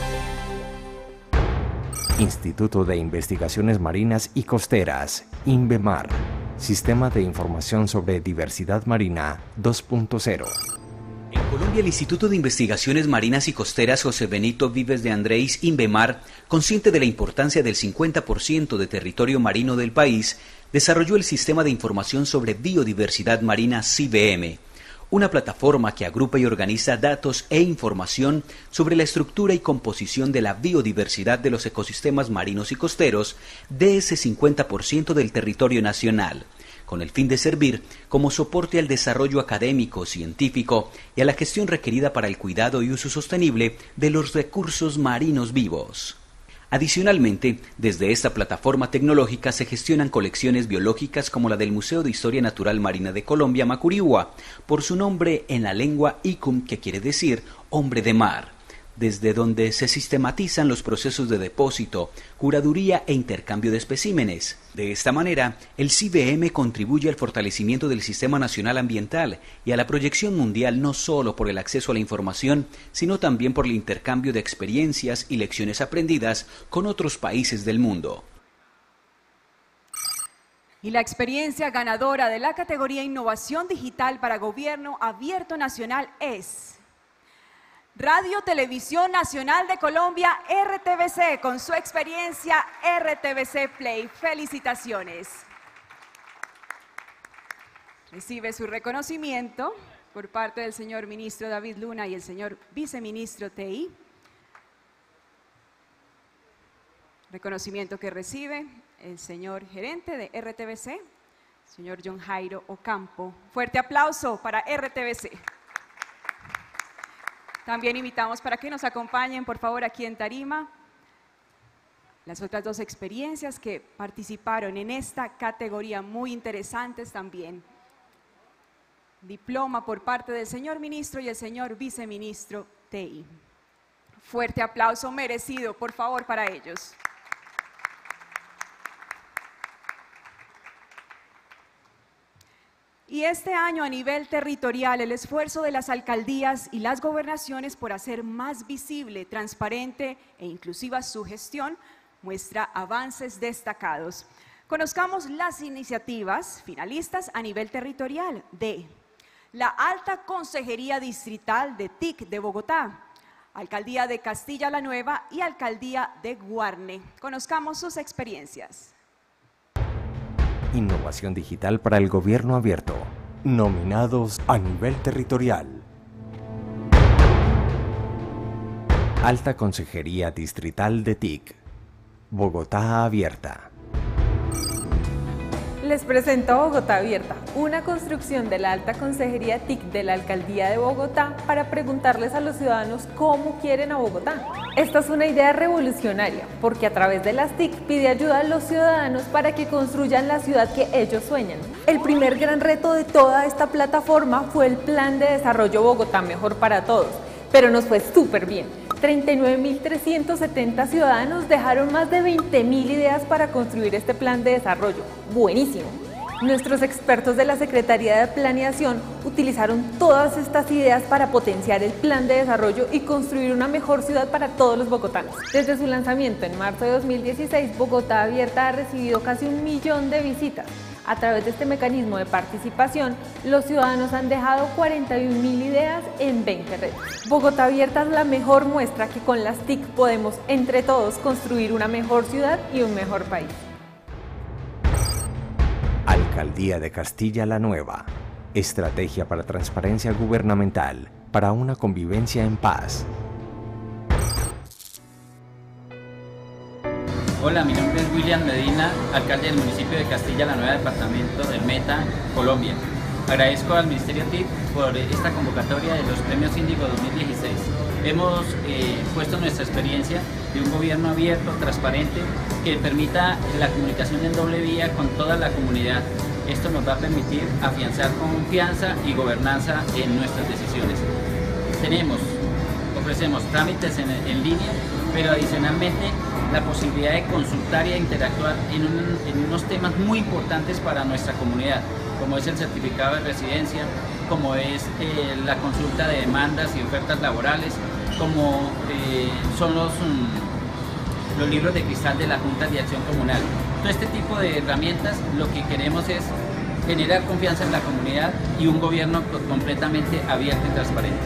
Instituto de Investigaciones Marinas y Costeras, INVEMAR. Sistema de Información sobre Diversidad Marina 2.0. En Colombia, el Instituto de Investigaciones Marinas y Costeras José Benito Vives de Andrés, INVEMAR, consciente de la importancia del 50% de territorio marino del país, desarrolló el Sistema de Información sobre Biodiversidad Marina CIBM, una plataforma que agrupa y organiza datos e información sobre la estructura y composición de la biodiversidad de los ecosistemas marinos y costeros de ese 50% del territorio nacional, con el fin de servir como soporte al desarrollo académico, científico y a la gestión requerida para el cuidado y uso sostenible de los recursos marinos vivos. Adicionalmente, desde esta plataforma tecnológica se gestionan colecciones biológicas como la del Museo de Historia Natural Marina de Colombia, Macurigua, por su nombre en la lengua Icum, que quiere decir hombre de mar, desde donde se sistematizan los procesos de depósito, curaduría e intercambio de especímenes. De esta manera, el CIBM contribuye al fortalecimiento del Sistema Nacional Ambiental y a la proyección mundial no solo por el acceso a la información, sino también por el intercambio de experiencias y lecciones aprendidas con otros países del mundo. Y la experiencia ganadora de la categoría Innovación Digital para Gobierno Abierto Nacional es Radio Televisión Nacional de Colombia, RTBC, con su experiencia RTBC Play. Felicitaciones. Recibe su reconocimiento por parte del señor ministro David Luna y el señor viceministro TI. Reconocimiento que recibe el señor gerente de RTBC, señor John Jairo Ocampo. Fuerte aplauso para RTBC. También invitamos para que nos acompañen, por favor, aquí en tarima, las otras dos experiencias que participaron en esta categoría, muy interesantes también. Diploma por parte del señor ministro y el señor viceministro TI. Fuerte aplauso merecido, por favor, para ellos. Y este año a nivel territorial, el esfuerzo de las alcaldías y las gobernaciones por hacer más visible, transparente e inclusiva su gestión muestra avances destacados. Conozcamos las iniciativas finalistas a nivel territorial de la Alta Consejería Distrital de TIC de Bogotá, Alcaldía de Castilla la Nueva y Alcaldía de Guarne. Conozcamos sus experiencias. Innovación digital para el gobierno abierto. Nominados a nivel territorial. Alta Consejería Distrital de TIC. Bogotá Abierta. Les presento Bogotá Abierta, una construcción de la Alta Consejería TIC de la Alcaldía de Bogotá para preguntarles a los ciudadanos cómo quieren a Bogotá. Esta es una idea revolucionaria porque a través de las TIC pide ayuda a los ciudadanos para que construyan la ciudad que ellos sueñan. El primer gran reto de toda esta plataforma fue el Plan de Desarrollo Bogotá Mejor para Todos, pero nos fue súper bien. 39.370 ciudadanos dejaron más de 20.000 ideas para construir este plan de desarrollo. ¡Buenísimo! Nuestros expertos de la Secretaría de Planeación utilizaron todas estas ideas para potenciar el plan de desarrollo y construir una mejor ciudad para todos los bogotanos. Desde su lanzamiento en marzo de 2016, Bogotá Abierta ha recibido casi 1 millón de visitas. A través de este mecanismo de participación, los ciudadanos han dejado 41.000 ideas en 20 retos. Bogotá Abierta es la mejor muestra que con las TIC podemos, entre todos, construir una mejor ciudad y un mejor país. Alcaldía de Castilla la Nueva. Estrategia para transparencia gubernamental para una convivencia en paz. Hola, mi nombre es William Medina, alcalde del municipio de Castilla la Nueva, departamento del Meta, Colombia. Agradezco al Ministerio TIC por esta convocatoria de los Premios Índigo 2016. Hemos puesto nuestra experiencia de un gobierno abierto, transparente, que permita la comunicación en doble vía con toda la comunidad. Esto nos va a permitir afianzar confianza y gobernanza en nuestras decisiones. Ofrecemos trámites en línea, pero adicionalmente la posibilidad de consultar y de interactuar en unos temas muy importantes para nuestra comunidad, como es el certificado de residencia, como es la consulta de demandas y ofertas laborales, como son los libros de cristal de la Junta de Acción Comunal. Todo este tipo de herramientas lo que queremos es generar confianza en la comunidad y un gobierno completamente abierto y transparente.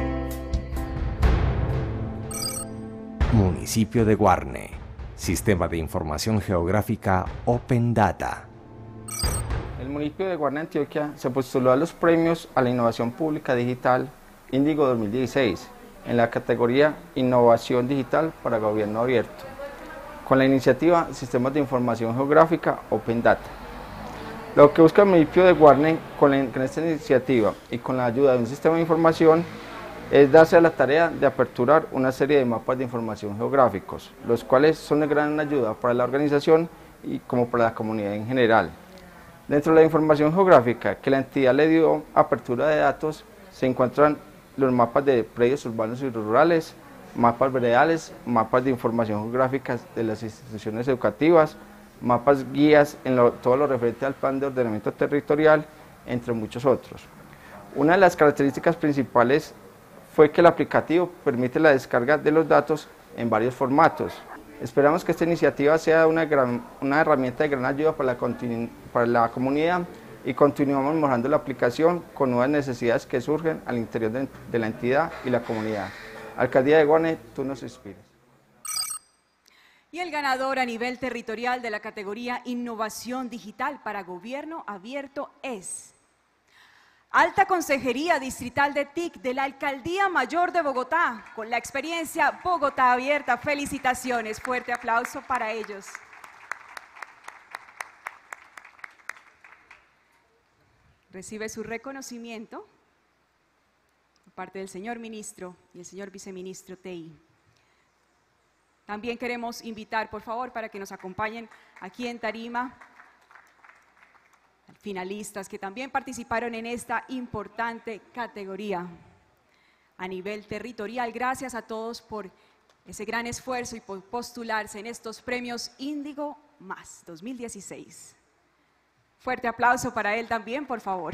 Municipio de Guarne. Sistema de Información Geográfica Open Data. El municipio de Guarne, Antioquia, se postuló a los premios a la innovación pública digital Índigo 2016 en la categoría Innovación Digital para Gobierno Abierto, con la iniciativa Sistemas de Información Geográfica Open Data. Lo que busca el municipio de Guarne con esta iniciativa y con la ayuda de un sistema de información es darse a la tarea de aperturar una serie de mapas de información geográficos, los cuales son de gran ayuda para la organización y como para la comunidad en general. Dentro de la información geográfica que la entidad le dio apertura de datos se encuentran los mapas de predios urbanos y rurales, mapas veredales, mapas de información geográfica de las instituciones educativas, mapas guías en todo lo referente al plan de ordenamiento territorial, entre muchos otros. Una de las características principales fue que el aplicativo permite la descarga de los datos en varios formatos. Esperamos que esta iniciativa sea una herramienta de gran ayuda para la comunidad y continuamos mejorando la aplicación con nuevas necesidades que surgen al interior de la entidad y la comunidad. Alcaldía de Guarne, tú nos inspiras. Y el ganador a nivel territorial de la categoría Innovación Digital para Gobierno Abierto es Alta Consejería Distrital de TIC de la Alcaldía Mayor de Bogotá, con la experiencia Bogotá Abierta. Felicitaciones, fuerte aplauso para ellos. Recibe su reconocimiento por parte del señor ministro y el señor viceministro TI. También queremos invitar, por favor, para que nos acompañen aquí en tarima, finalistas que también participaron en esta importante categoría a nivel territorial. Gracias a todos por ese gran esfuerzo y por postularse en estos premios Índigo Más 2016. Fuerte aplauso para él también, por favor.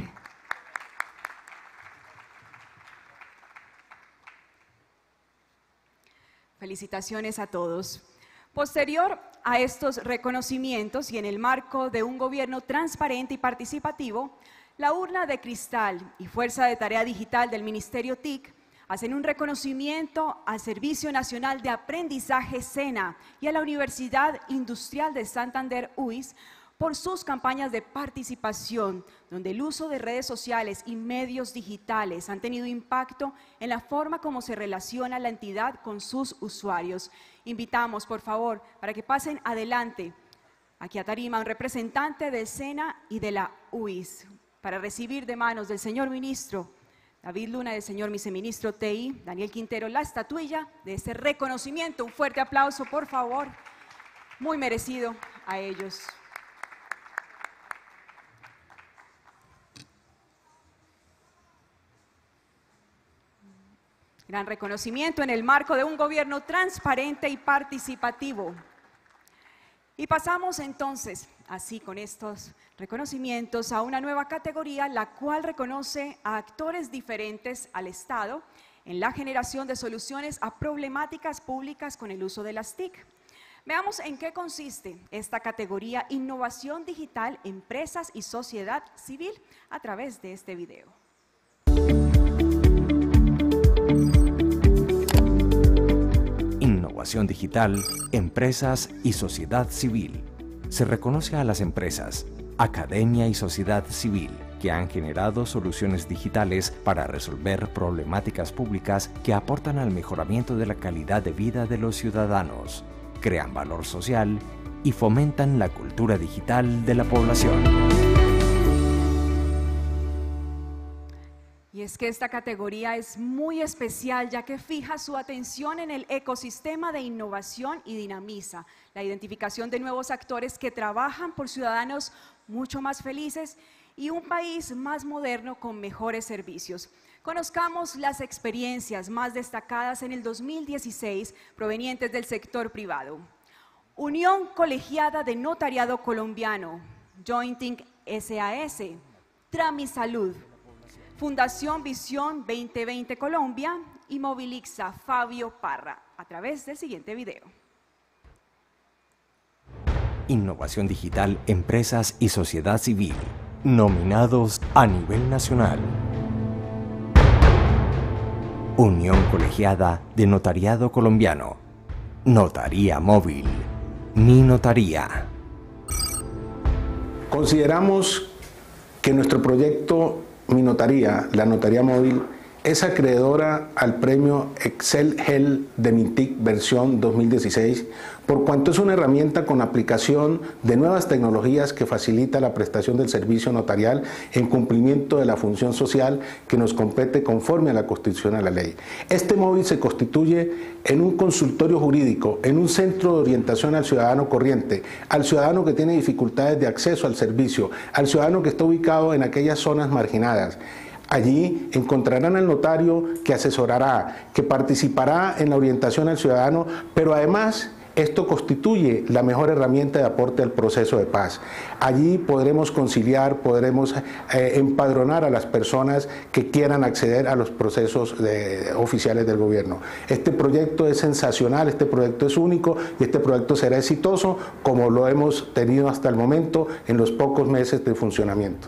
Felicitaciones a todos. Posterior a estos reconocimientos y en el marco de un gobierno transparente y participativo, la Urna de Cristal y Fuerza de Tarea Digital del Ministerio TIC hacen un reconocimiento al Servicio Nacional de Aprendizaje SENA y a la Universidad Industrial de Santander UIS por sus campañas de participación, donde el uso de redes sociales y medios digitales han tenido impacto en la forma como se relaciona la entidad con sus usuarios. Invitamos, por favor, para que pasen adelante aquí a tarima un representante del SENA y de la UIS para recibir de manos del señor ministro David Luna y del señor viceministro TI, Daniel Quintero, la estatuilla de este reconocimiento. Un fuerte aplauso, por favor, muy merecido a ellos. Gran reconocimiento en el marco de un gobierno transparente y participativo. Y pasamos entonces, así con estos reconocimientos, a una nueva categoría, la cual reconoce a actores diferentes al Estado en la generación de soluciones a problemáticas públicas con el uso de las TIC. Veamos en qué consiste esta categoría Innovación Digital, Empresas y Sociedad Civil a través de este video. Innovación digital, empresas y sociedad civil. Se reconoce a las empresas, academia y sociedad civil que han generado soluciones digitales para resolver problemáticas públicas que aportan al mejoramiento de la calidad de vida de los ciudadanos, crean valor social y fomentan la cultura digital de la población. Y es que esta categoría es muy especial, ya que fija su atención en el ecosistema de innovación y dinamiza la identificación de nuevos actores que trabajan por ciudadanos mucho más felices y un país más moderno con mejores servicios. Conozcamos las experiencias más destacadas en el 2016 provenientes del sector privado. Unión Colegiada de Notariado Colombiano, Jointing SAS, Tramisalud, Fundación Visión 2020 Colombia y Movilixa Fabio Parra, a través del siguiente video. Innovación digital, empresas y sociedad civil, nominados a nivel nacional. Unión Colegiada de Notariado Colombiano, Notaría Móvil, Mi Notaría. Consideramos que nuestro proyecto Mi Notaría, la Notaría Móvil, es acreedora al premio Excel Hell de MINTIC versión 2016, por cuanto es una herramienta con aplicación de nuevas tecnologías que facilita la prestación del servicio notarial en cumplimiento de la función social que nos compete conforme a la Constitución y a la ley. Este móvil se constituye en un consultorio jurídico, en un centro de orientación al ciudadano corriente, al ciudadano que tiene dificultades de acceso al servicio, al ciudadano que está ubicado en aquellas zonas marginadas. Allí encontrarán al notario que asesorará, que participará en la orientación al ciudadano, pero además esto constituye la mejor herramienta de aporte al proceso de paz. Allí podremos conciliar, podremos empadronar a las personas que quieran acceder a los procesos oficiales del gobierno. Este proyecto es sensacional, este proyecto es único y este proyecto será exitoso como lo hemos tenido hasta el momento en los pocos meses de funcionamiento.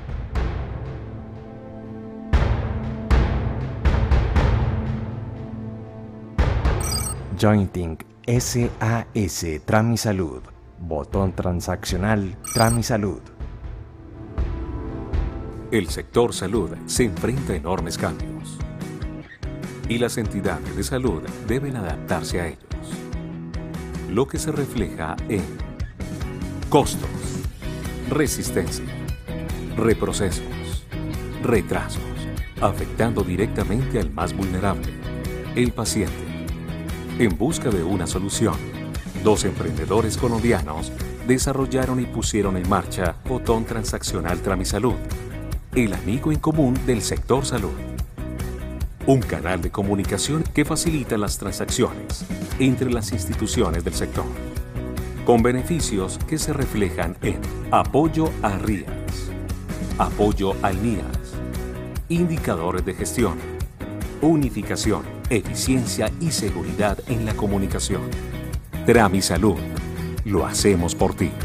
Jointing SAS Tramisalud, botón transaccional Tramisalud. El sector salud se enfrenta a enormes cambios y las entidades de salud deben adaptarse a ellos, lo que se refleja en costos, resistencia, reprocesos, retrasos, afectando directamente al más vulnerable, el paciente. En busca de una solución, 2 emprendedores colombianos desarrollaron y pusieron en marcha Botón Transaccional Tramisalud, el amigo en común del sector salud. Un canal de comunicación que facilita las transacciones entre las instituciones del sector, con beneficios que se reflejan en apoyo a RIAS, apoyo al NIAS, indicadores de gestión, unificación, eficiencia y seguridad en la comunicación. Tramisalud, lo hacemos por ti.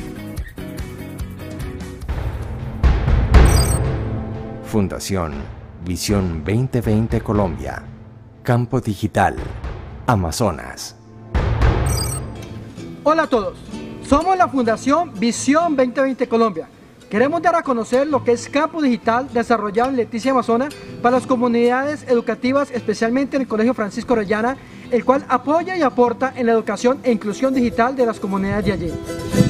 Fundación Visión 2020 Colombia. Campo Digital. Amazonas. Hola a todos. Somos la Fundación Visión 2020 Colombia. Queremos dar a conocer lo que es Campo Digital desarrollado en Leticia, Amazonas, para las comunidades educativas, especialmente en el Colegio Francisco Orellana, el cual apoya y aporta en la educación e inclusión digital de las comunidades de allí.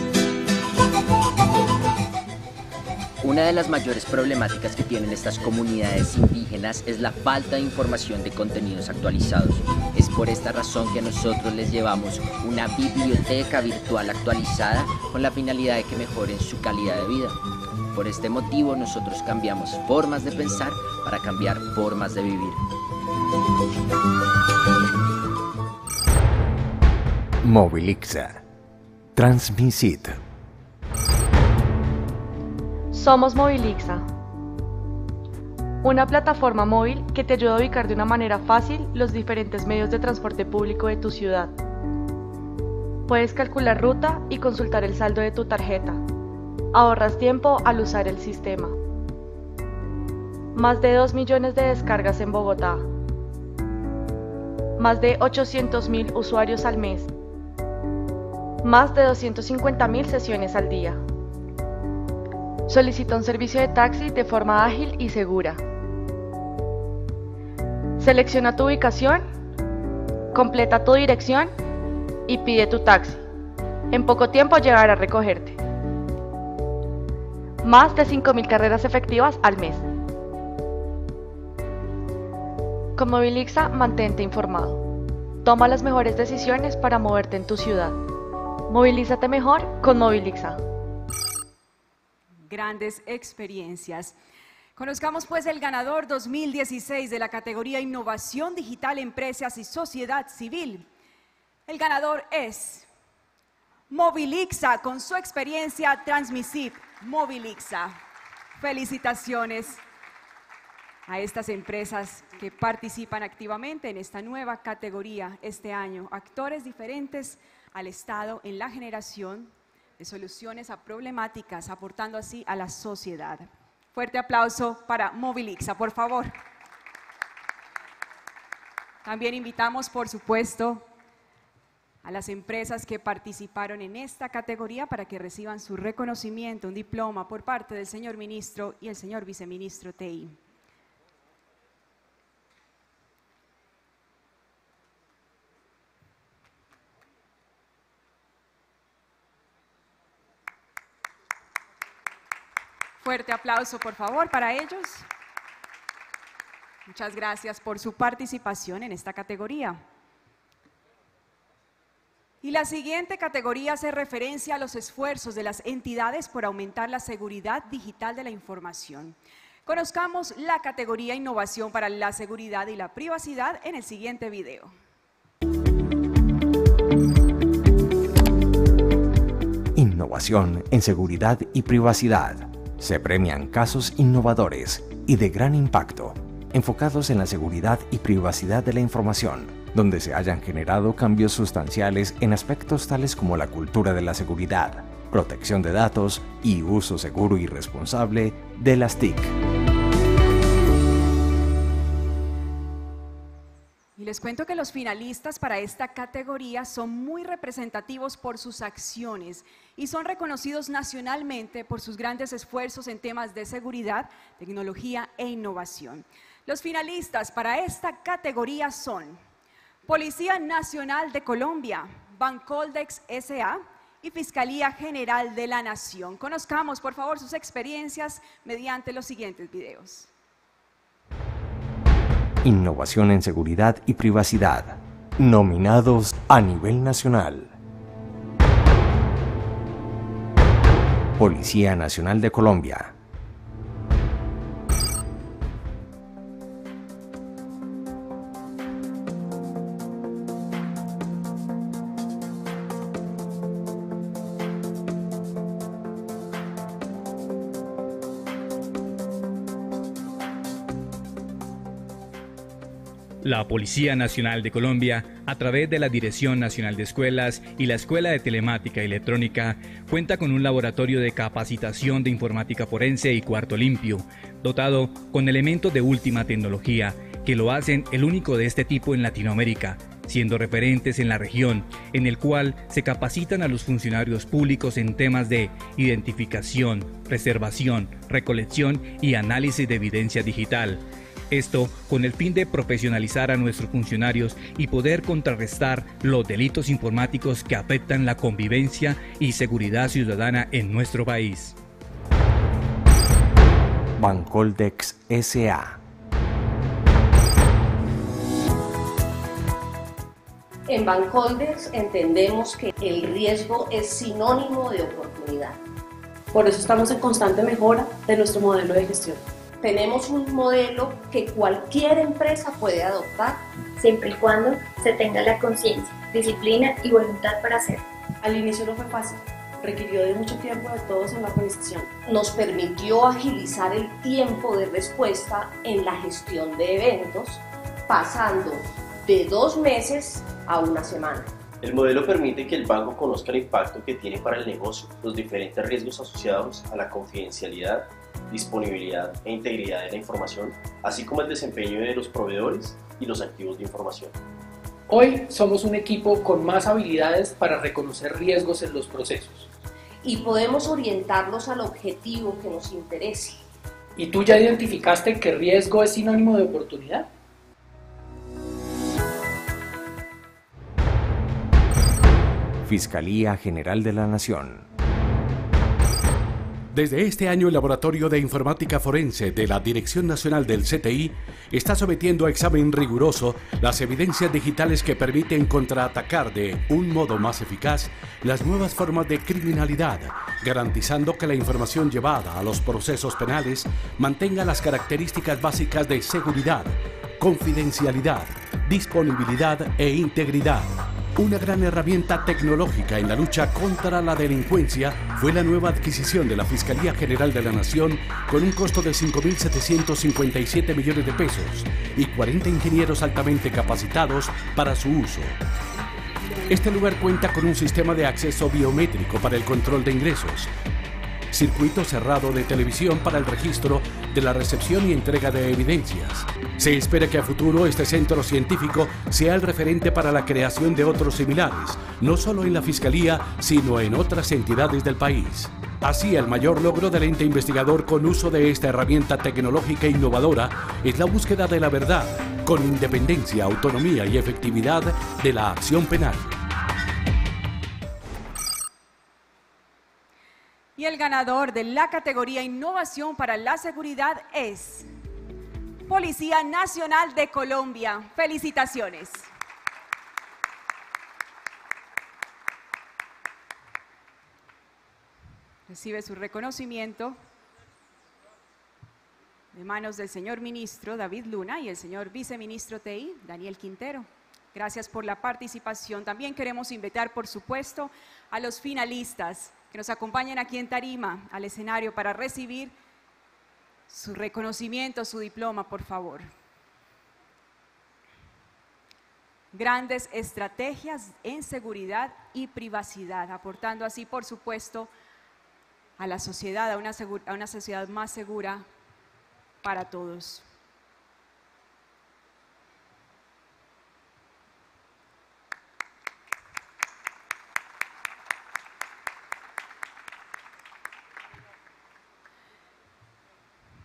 Una de las mayores problemáticas que tienen estas comunidades indígenas es la falta de información de contenidos actualizados. Es por esta razón que nosotros les llevamos una biblioteca virtual actualizada con la finalidad de que mejoren su calidad de vida. Por este motivo nosotros cambiamos formas de pensar para cambiar formas de vivir. Movilixa. Transmisit. Somos Movilixa, una plataforma móvil que te ayuda a ubicar de una manera fácil los diferentes medios de transporte público de tu ciudad. Puedes calcular ruta y consultar el saldo de tu tarjeta. Ahorras tiempo al usar el sistema. Más de 2 millones de descargas en Bogotá. Más de 800.000 usuarios al mes. Más de 250.000 sesiones al día. Solicita un servicio de taxi de forma ágil y segura. Selecciona tu ubicación, completa tu dirección y pide tu taxi. En poco tiempo llegará a recogerte. Más de 5.000 carreras efectivas al mes. Con Movilixa, mantente informado. Toma las mejores decisiones para moverte en tu ciudad. Movilízate mejor con Movilixa. Grandes experiencias. Conozcamos pues el ganador 2016 de la categoría Innovación Digital, Empresas y Sociedad Civil. El ganador es Movilixa con su experiencia Transmisip. Movilixa. Felicitaciones a estas empresas que participan activamente en esta nueva categoría este año. Actores diferentes al Estado en la generación de soluciones a problemáticas, aportando así a la sociedad. Fuerte aplauso para Movilixa, por favor. También invitamos, por supuesto, a las empresas que participaron en esta categoría para que reciban su reconocimiento, un diploma por parte del señor ministro y el señor viceministro TI. Fuerte aplauso, por favor, para ellos. Muchas gracias por su participación en esta categoría. Y la siguiente categoría hace referencia a los esfuerzos de las entidades por aumentar la seguridad digital de la información. Conozcamos la categoría Innovación para la Seguridad y la Privacidad en el siguiente video. Innovación en seguridad y privacidad. Se premian casos innovadores y de gran impacto, enfocados en la seguridad y privacidad de la información, donde se hayan generado cambios sustanciales en aspectos tales como la cultura de la seguridad, protección de datos y uso seguro y responsable de las TIC. les cuento que los finalistas para esta categoría son muy representativos por sus acciones y son reconocidos nacionalmente por sus grandes esfuerzos en temas de seguridad, tecnología e innovación. Los finalistas para esta categoría son Policía Nacional de Colombia, Bancoldex S.A. y Fiscalía General de la Nación. Conozcamos, por favor, sus experiencias mediante los siguientes videos. Innovación en seguridad y privacidad. Nominados a nivel nacional. Policía Nacional de Colombia. La Policía Nacional de Colombia, a través de la Dirección Nacional de Escuelas y la Escuela de Telemática y Electrónica, cuenta con un laboratorio de capacitación de informática forense y cuarto limpio, dotado con elementos de última tecnología, que lo hacen el único de este tipo en Latinoamérica, siendo referentes en la región, en el cual se capacitan a los funcionarios públicos en temas de identificación, preservación, recolección y análisis de evidencia digital. Esto con el fin de profesionalizar a nuestros funcionarios y poder contrarrestar los delitos informáticos que afectan la convivencia y seguridad ciudadana en nuestro país. Bancoldex S.A. En Bancoldex entendemos que el riesgo es sinónimo de oportunidad. Por eso estamos en constante mejora de nuestro modelo de gestión. Tenemos un modelo que cualquier empresa puede adoptar, siempre y cuando se tenga la conciencia, disciplina y voluntad para hacerlo. Al inicio no fue fácil, requirió de mucho tiempo de todos en la organización. Nos permitió agilizar el tiempo de respuesta en la gestión de eventos, pasando de 2 meses a 1 semana. El modelo permite que el banco conozca el impacto que tiene para el negocio, los diferentes riesgos asociados a la confidencialidad, disponibilidad e integridad de la información, así como el desempeño de los proveedores y los activos de información. Hoy somos un equipo con más habilidades para reconocer riesgos en los procesos. Y podemos orientarlos al objetivo que nos interese. ¿Y tú ya identificaste que riesgo es sinónimo de oportunidad? Fiscalía General de la Nación. Desde este año, el Laboratorio de Informática Forense de la Dirección Nacional del CTI está sometiendo a examen riguroso las evidencias digitales que permiten contraatacar de un modo más eficaz las nuevas formas de criminalidad, garantizando que la información llevada a los procesos penales mantenga las características básicas de seguridad, confidencialidad, disponibilidad e integridad. Una gran herramienta tecnológica en la lucha contra la delincuencia fue la nueva adquisición de la Fiscalía General de la Nación con un costo de 5.757 millones de pesos y 40 ingenieros altamente capacitados para su uso. Este lugar cuenta con un sistema de acceso biométrico para el control de ingresos, circuito cerrado de televisión para el registro de la recepción y entrega de evidencias. Se espera que a futuro este centro científico sea el referente para la creación de otros similares, no solo en la Fiscalía, sino en otras entidades del país. Así, el mayor logro del ente investigador con uso de esta herramienta tecnológica innovadora es la búsqueda de la verdad, con independencia, autonomía y efectividad de la acción penal. Y el ganador de la categoría Innovación para la Seguridad es Policía Nacional de Colombia. ¡Felicitaciones! Recibe su reconocimiento de manos del señor ministro David Luna y el señor viceministro TI, Daniel Quintero. Gracias por la participación. También queremos invitar, por supuesto, a los finalistas que nos acompañen aquí en tarima, al escenario, para recibir su reconocimiento, su diploma, por favor. Grandes estrategias en seguridad y privacidad, aportando así, por supuesto, a la sociedad, a una sociedad más segura para todos.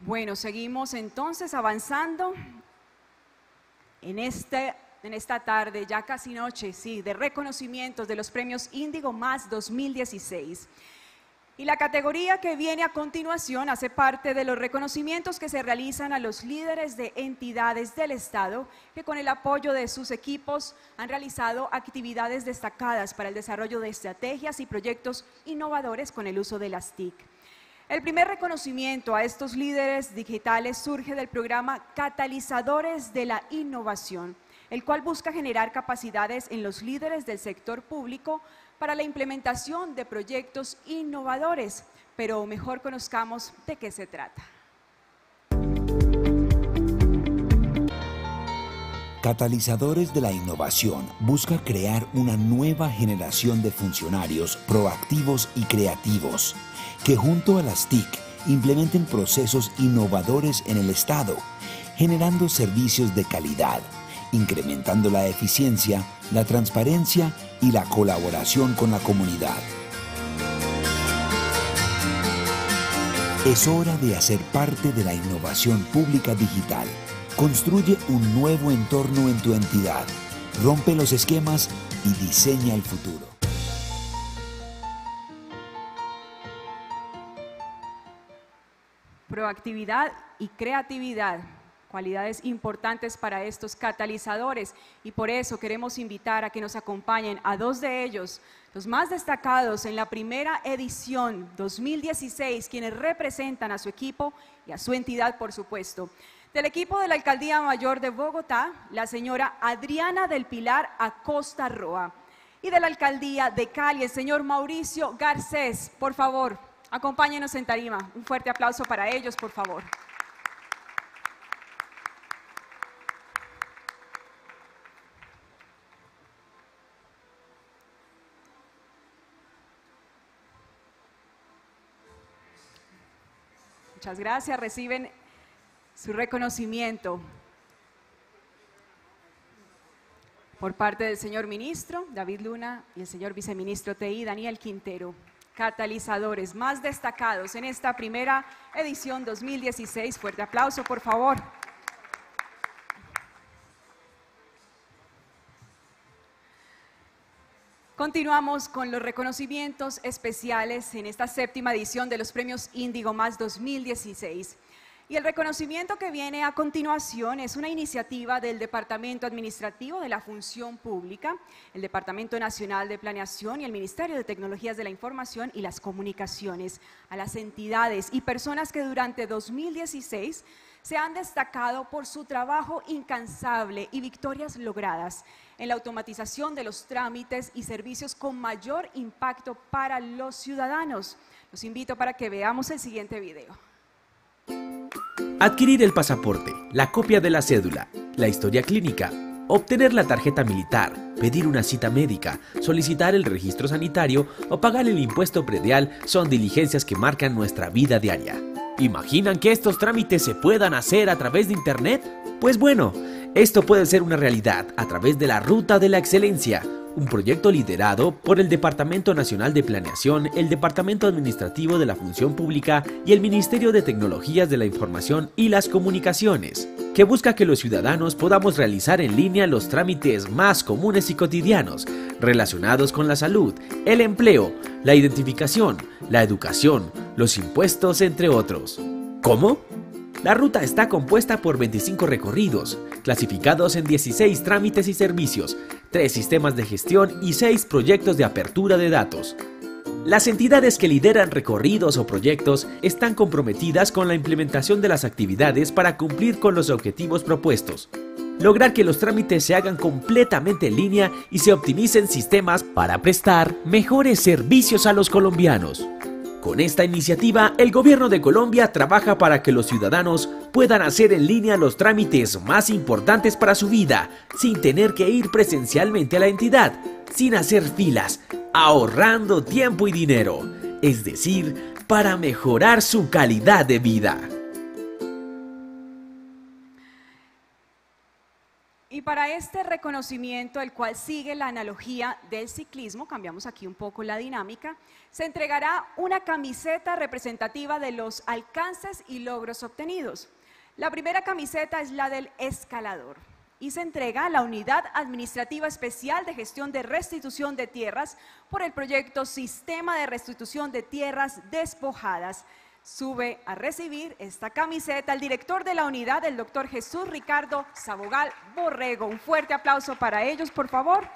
Bueno, seguimos entonces avanzando en esta tarde, ya casi noche, sí, de reconocimientos de los premios Índigo Más 2016. Y la categoría que viene a continuación hace parte de los reconocimientos que se realizan a los líderes de entidades del Estado que con el apoyo de sus equipos han realizado actividades destacadas para el desarrollo de estrategias y proyectos innovadores con el uso de las TIC. El primer reconocimiento a estos líderes digitales surge del programa Catalizadores de la Innovación, el cual busca generar capacidades en los líderes del sector público para la implementación de proyectos innovadores, pero mejor conozcamos de qué se trata. Catalizadores de la Innovación busca crear una nueva generación de funcionarios proactivos y creativos que junto a las TIC implementen procesos innovadores en el Estado, generando servicios de calidad, incrementando la eficiencia, la transparencia y la colaboración con la comunidad. Es hora de hacer parte de la innovación pública digital. Construye un nuevo entorno en tu entidad, rompe los esquemas y diseña el futuro. Proactividad y creatividad, cualidades importantes para estos catalizadores, y por eso queremos invitar a que nos acompañen a dos de ellos, los más destacados en la primera edición 2016, quienes representan a su equipo y a su entidad, por supuesto. Del equipo de la Alcaldía Mayor de Bogotá, la señora Adriana del Pilar Acosta Roa, y de la Alcaldía de Cali, el señor Mauricio Garcés. Por favor, acompáñenos en tarima. Un fuerte aplauso para ellos, por favor. Muchas gracias. Reciben su reconocimiento por parte del señor ministro David Luna y el señor viceministro TI Daniel Quintero. Catalizadores más destacados en esta primera edición 2016. Fuerte aplauso, por favor. Continuamos con los reconocimientos especiales en esta séptima edición de los premios Índigo Más 2016. Y el reconocimiento que viene a continuación es una iniciativa del Departamento Administrativo de la Función Pública, el Departamento Nacional de Planeación y el Ministerio de Tecnologías de la Información y las Comunicaciones, a las entidades y personas que durante 2016 se han destacado por su trabajo incansable y victorias logradas en la automatización de los trámites y servicios con mayor impacto para los ciudadanos. Los invito para que veamos el siguiente video. Adquirir el pasaporte, la copia de la cédula, la historia clínica, obtener la tarjeta militar, pedir una cita médica, solicitar el registro sanitario o pagar el impuesto predial son diligencias que marcan nuestra vida diaria. ¿Imaginan que estos trámites se puedan hacer a través de Internet? Pues bueno, esto puede ser una realidad a través de la Ruta de la Excelencia, un proyecto liderado por el Departamento Nacional de Planeación, el Departamento Administrativo de la Función Pública y el Ministerio de Tecnologías de la Información y las Comunicaciones, que busca que los ciudadanos podamos realizar en línea los trámites más comunes y cotidianos relacionados con la salud, el empleo, la identificación, la educación, los impuestos, entre otros. ¿Cómo? La ruta está compuesta por 25 recorridos, clasificados en 16 trámites y servicios, 3 sistemas de gestión y 6 proyectos de apertura de datos. Las entidades que lideran recorridos o proyectos están comprometidas con la implementación de las actividades para cumplir con los objetivos propuestos. Lograr que los trámites se hagan completamente en línea y se optimicen sistemas para prestar mejores servicios a los colombianos. Con esta iniciativa, el Gobierno de Colombia trabaja para que los ciudadanos puedan hacer en línea los trámites más importantes para su vida, sin tener que ir presencialmente a la entidad, sin hacer filas, ahorrando tiempo y dinero, es decir, para mejorar su calidad de vida. Y para este reconocimiento, el cual sigue la analogía del ciclismo, cambiamos aquí un poco la dinámica, se entregará una camiseta representativa de los alcances y logros obtenidos. La primera camiseta es la del escalador y se entrega a la Unidad Administrativa Especial de Gestión de Restitución de Tierras por el proyecto Sistema de Restitución de Tierras Despojadas. Sube a recibir esta camiseta el director de la unidad, el doctor Jesús Ricardo Sabogal Borrego. Un fuerte aplauso para ellos, por favor.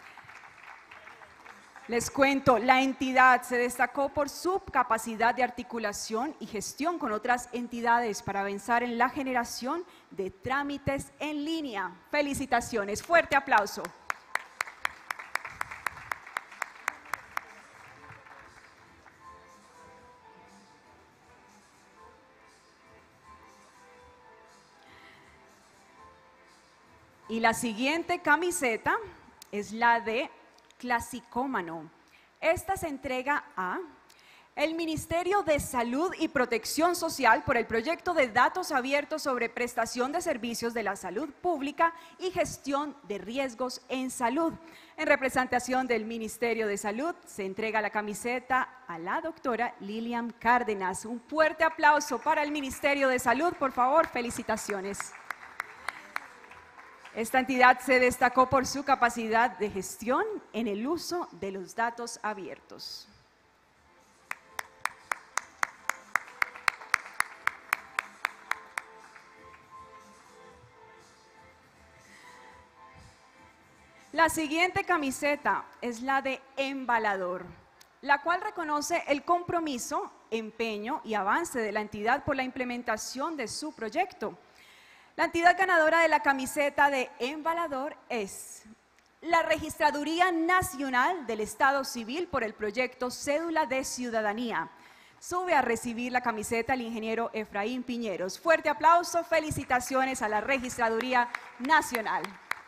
Les cuento, la entidad se destacó por su capacidad de articulación y gestión con otras entidades para avanzar en la generación de trámites en línea. Felicitaciones, fuerte aplauso. Y la siguiente camiseta es la de Clasicómano. Esta se entrega a el Ministerio de Salud y Protección Social por el proyecto de datos abiertos sobre prestación de servicios de la salud pública y gestión de riesgos en salud. En representación del Ministerio de Salud se entrega la camiseta a la doctora Lilian Cárdenas. Un fuerte aplauso para el Ministerio de Salud, por favor, felicitaciones. Esta entidad se destacó por su capacidad de gestión en el uso de los datos abiertos. La siguiente camiseta es la de embalador, la cual reconoce el compromiso, empeño y avance de la entidad por la implementación de su proyecto. La entidad ganadora de la camiseta de embalador es la Registraduría Nacional del Estado Civil por el proyecto Cédula de Ciudadanía. Sube a recibir la camiseta el ingeniero Efraín Piñeros. Fuerte aplauso, felicitaciones a la Registraduría Nacional.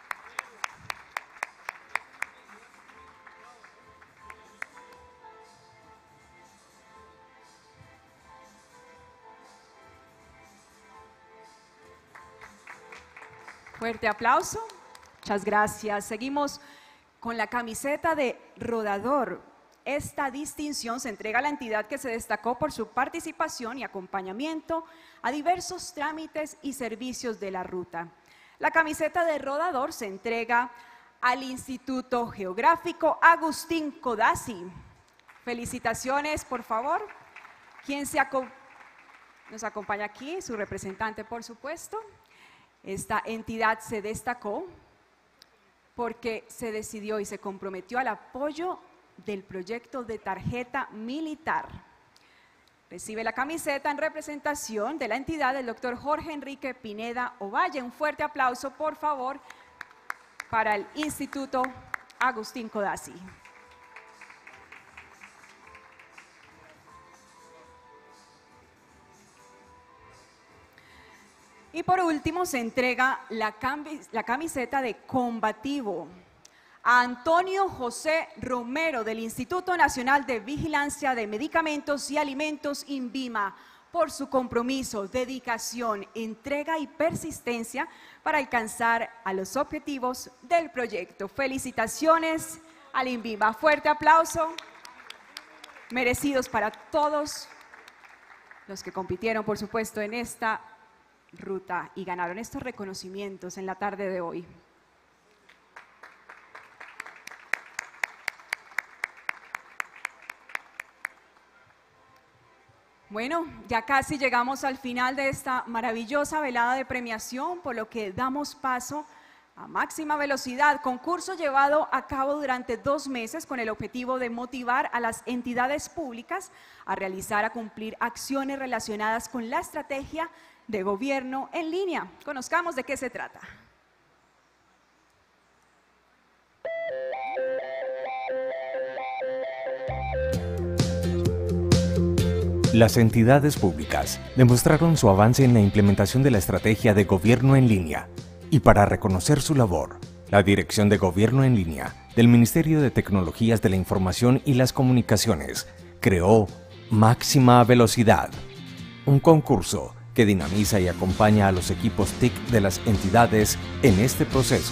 Fuerte aplauso. Muchas gracias. Seguimos con la camiseta de rodador. Esta distinción se entrega a la entidad que se destacó por su participación y acompañamiento a diversos trámites y servicios de la ruta. La camiseta de rodador se entrega al Instituto Geográfico Agustín Codazzi. Felicitaciones, por favor. ¿Quién nos acompaña aquí? Su representante, por supuesto. Esta entidad se destacó porque se decidió y se comprometió al apoyo del proyecto de tarjeta militar. Recibe la camiseta en representación de la entidad del doctor Jorge Enrique Pineda Ovalle. Un fuerte aplauso, por favor, para el Instituto Agustín Codazzi. Y por último se entrega la camiseta de combativo a Antonio José Romero del Instituto Nacional de Vigilancia de Medicamentos y Alimentos INVIMA por su compromiso, dedicación, entrega y persistencia para alcanzar a los objetivos del proyecto. Felicitaciones al INVIMA. Fuerte aplauso, merecidos para todos los que compitieron, por supuesto, en esta ruta y ganaron estos reconocimientos en la tarde de hoy. Bueno, ya casi llegamos al final de esta maravillosa velada de premiación, por lo que damos paso a Máxima Velocidad, concurso llevado a cabo durante 2 meses con el objetivo de motivar a las entidades públicas a realizar, a cumplir acciones relacionadas con la estrategia de gobierno en línea. Conozcamos de qué se trata. Las entidades públicas demostraron su avance en la implementación de la estrategia de gobierno en línea y para reconocer su labor, la Dirección de Gobierno en Línea del Ministerio de Tecnologías de la Información y las Comunicaciones creó Máxima Velocidad, un concurso que dinamiza y acompaña a los equipos TIC de las entidades en este proceso.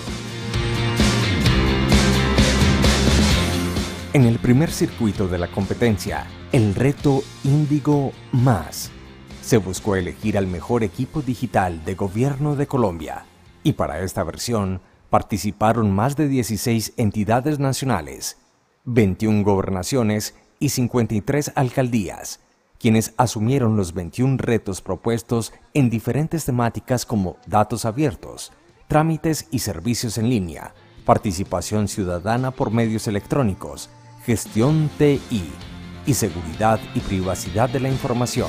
En el primer circuito de la competencia, el reto Índigo Más, se buscó elegir al mejor equipo digital de Gobierno de Colombia, y para esta versión participaron más de 16 entidades nacionales, 21 gobernaciones y 53 alcaldías, quienes asumieron los 21 retos propuestos en diferentes temáticas como datos abiertos, trámites y servicios en línea, participación ciudadana por medios electrónicos, gestión TI y seguridad y privacidad de la información.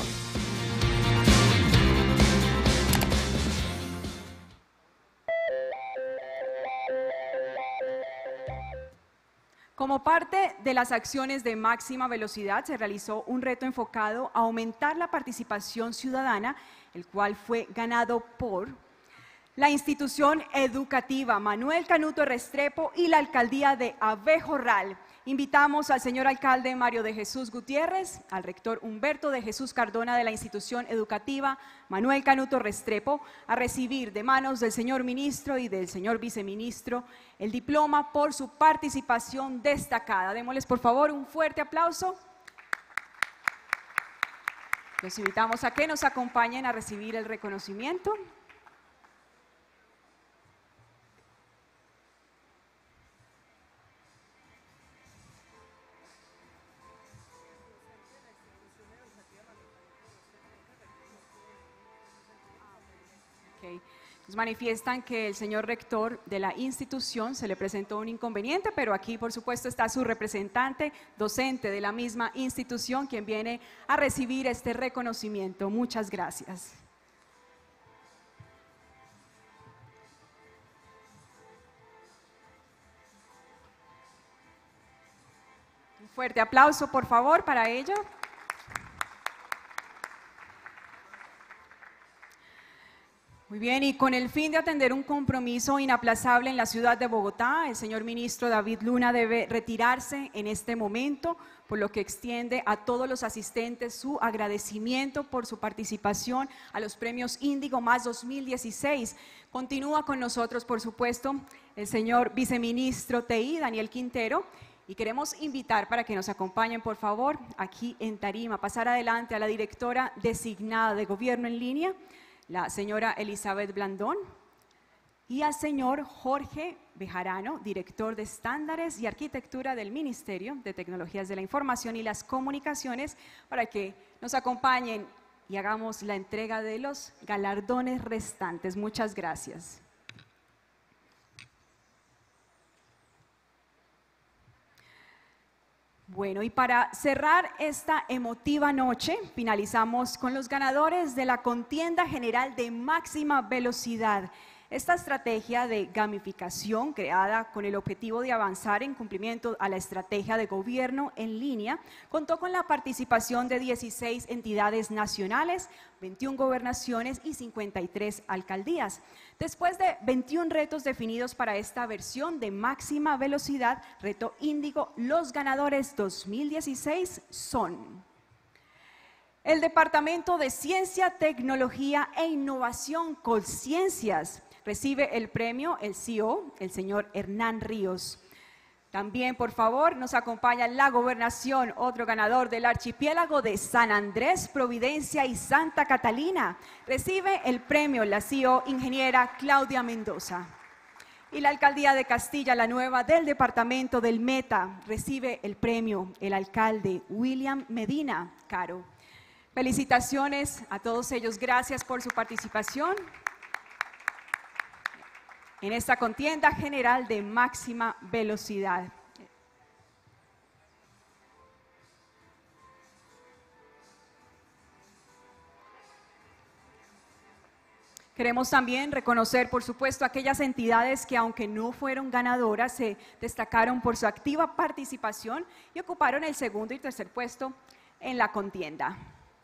Como parte de las acciones de máxima velocidad, se realizó un reto enfocado a aumentar la participación ciudadana, el cual fue ganado por la institución educativa Manuel Canuto Restrepo y la alcaldía de Abejorral. Invitamos al señor alcalde Mario de Jesús Gutiérrez, al rector Humberto de Jesús Cardona de la institución educativa Manuel Canuto Restrepo a recibir de manos del señor ministro y del señor viceministro el diploma por su participación destacada. Démosles por favor un fuerte aplauso. Los invitamos a que nos acompañen a recibir el reconocimiento. Nos manifiestan que el señor rector de la institución se le presentó un inconveniente, pero aquí por supuesto está su representante, docente de la misma institución, quien viene a recibir este reconocimiento. Muchas gracias. Un fuerte aplauso, por favor, para ello. Muy bien, y con el fin de atender un compromiso inaplazable en la ciudad de Bogotá, el señor ministro David Luna debe retirarse en este momento, por lo que extiende a todos los asistentes su agradecimiento por su participación a los premios Índigo Más 2016. Continúa con nosotros, por supuesto, el señor viceministro TI, Daniel Quintero, y queremos invitar para que nos acompañen, por favor, aquí en tarima, pasar adelante a la directora designada de Gobierno en Línea, la señora Elizabeth Blandón, y al señor Jorge Bejarano, director de Estándares y Arquitectura del Ministerio de Tecnologías de la Información y las Comunicaciones, para que nos acompañen y hagamos la entrega de los galardones restantes. Muchas gracias. Bueno, y para cerrar esta emotiva noche, finalizamos con los ganadores de la contienda general de máxima velocidad. Esta estrategia de gamificación, creada con el objetivo de avanzar en cumplimiento a la estrategia de gobierno en línea, contó con la participación de 16 entidades nacionales, 21 gobernaciones y 53 alcaldías. Después de 21 retos definidos para esta versión de máxima velocidad, Reto Índigo, los ganadores 2016 son el Departamento de Ciencia, Tecnología e Innovación Colciencias. Recibe el premio el CEO, el señor Hernán Ríos. También, por favor, nos acompaña la gobernación, otro ganador del archipiélago de San Andrés, Providencia y Santa Catalina. Recibe el premio la CEO, ingeniera Claudia Mendoza. Y la alcaldía de Castilla la Nueva del departamento del Meta recibe el premio el alcalde William Medina Caro. Felicitaciones a todos ellos, gracias por su participación en esta contienda general de máxima velocidad. Queremos también reconocer, por supuesto, aquellas entidades que, aunque no fueron ganadoras, se destacaron por su activa participación y ocuparon el segundo y tercer puesto en la contienda.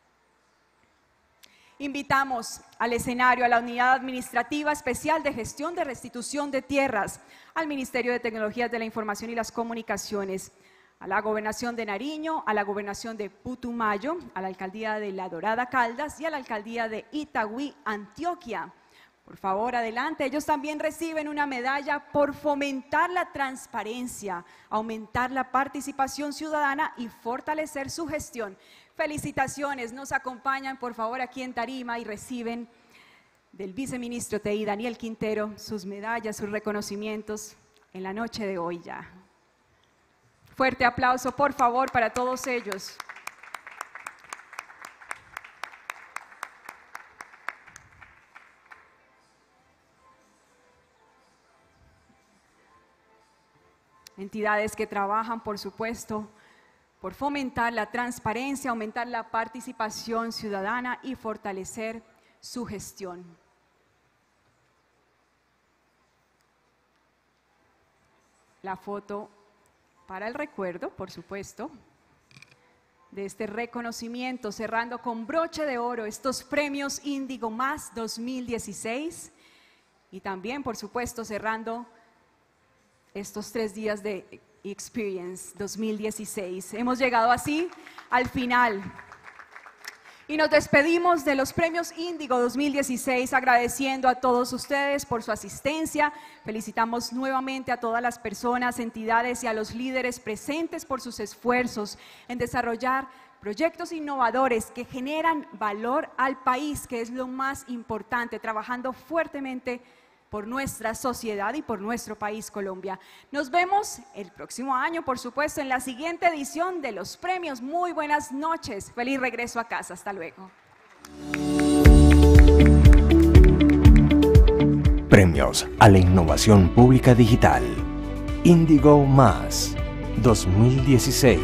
Invitamos al escenario a la Unidad Administrativa Especial de Gestión de Restitución de Tierras, al Ministerio de Tecnologías de la Información y las Comunicaciones, a la Gobernación de Nariño, a la Gobernación de Putumayo, a la Alcaldía de La Dorada Caldas y a la Alcaldía de Itagüí, Antioquia. Por favor, adelante. Ellos también reciben una medalla por fomentar la transparencia, aumentar la participación ciudadana y fortalecer su gestión. Felicitaciones. Nos acompañan, por favor, aquí en tarima y reciben del viceministro TI, Daniel Quintero, sus medallas, sus reconocimientos en la noche de hoy ya. Fuerte aplauso, por favor, para todos ellos. Entidades que trabajan, por supuesto, por fomentar la transparencia, aumentar la participación ciudadana y fortalecer su gestión. La foto para el recuerdo, por supuesto, de este reconocimiento, cerrando con broche de oro estos premios Índigo Más 2016 y también, por supuesto, cerrando estos 3 días de Experience 2016. Hemos llegado así al final y nos despedimos de los premios Índigo 2016 agradeciendo a todos ustedes por su asistencia. Felicitamos nuevamente a todas las personas, entidades y a los líderes presentes por sus esfuerzos en desarrollar proyectos innovadores que generan valor al país, que es lo más importante, trabajando fuertemente por nuestra sociedad y por nuestro país, Colombia. Nos vemos el próximo año, por supuesto, en la siguiente edición de los premios. Muy buenas noches. Feliz regreso a casa. Hasta luego. Premios a la Innovación Pública Digital. Índigo Más 2016.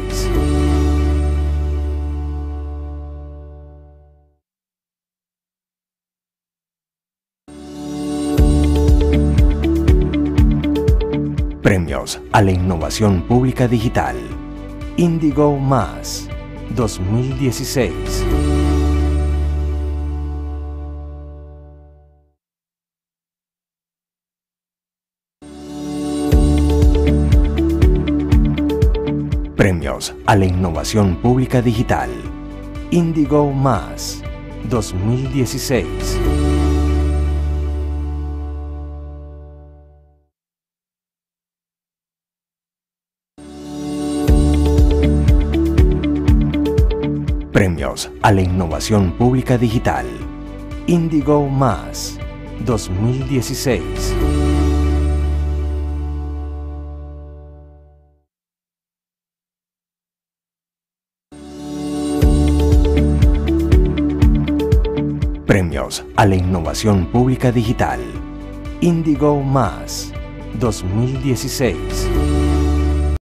Premios a la Innovación Pública Digital. Índigo Más 2016. Premios a la Innovación Pública Digital. Índigo Más 2016. Premios a la Innovación Pública Digital. Índigo Más 2016. Premios a la Innovación Pública Digital. Índigo Más 2016.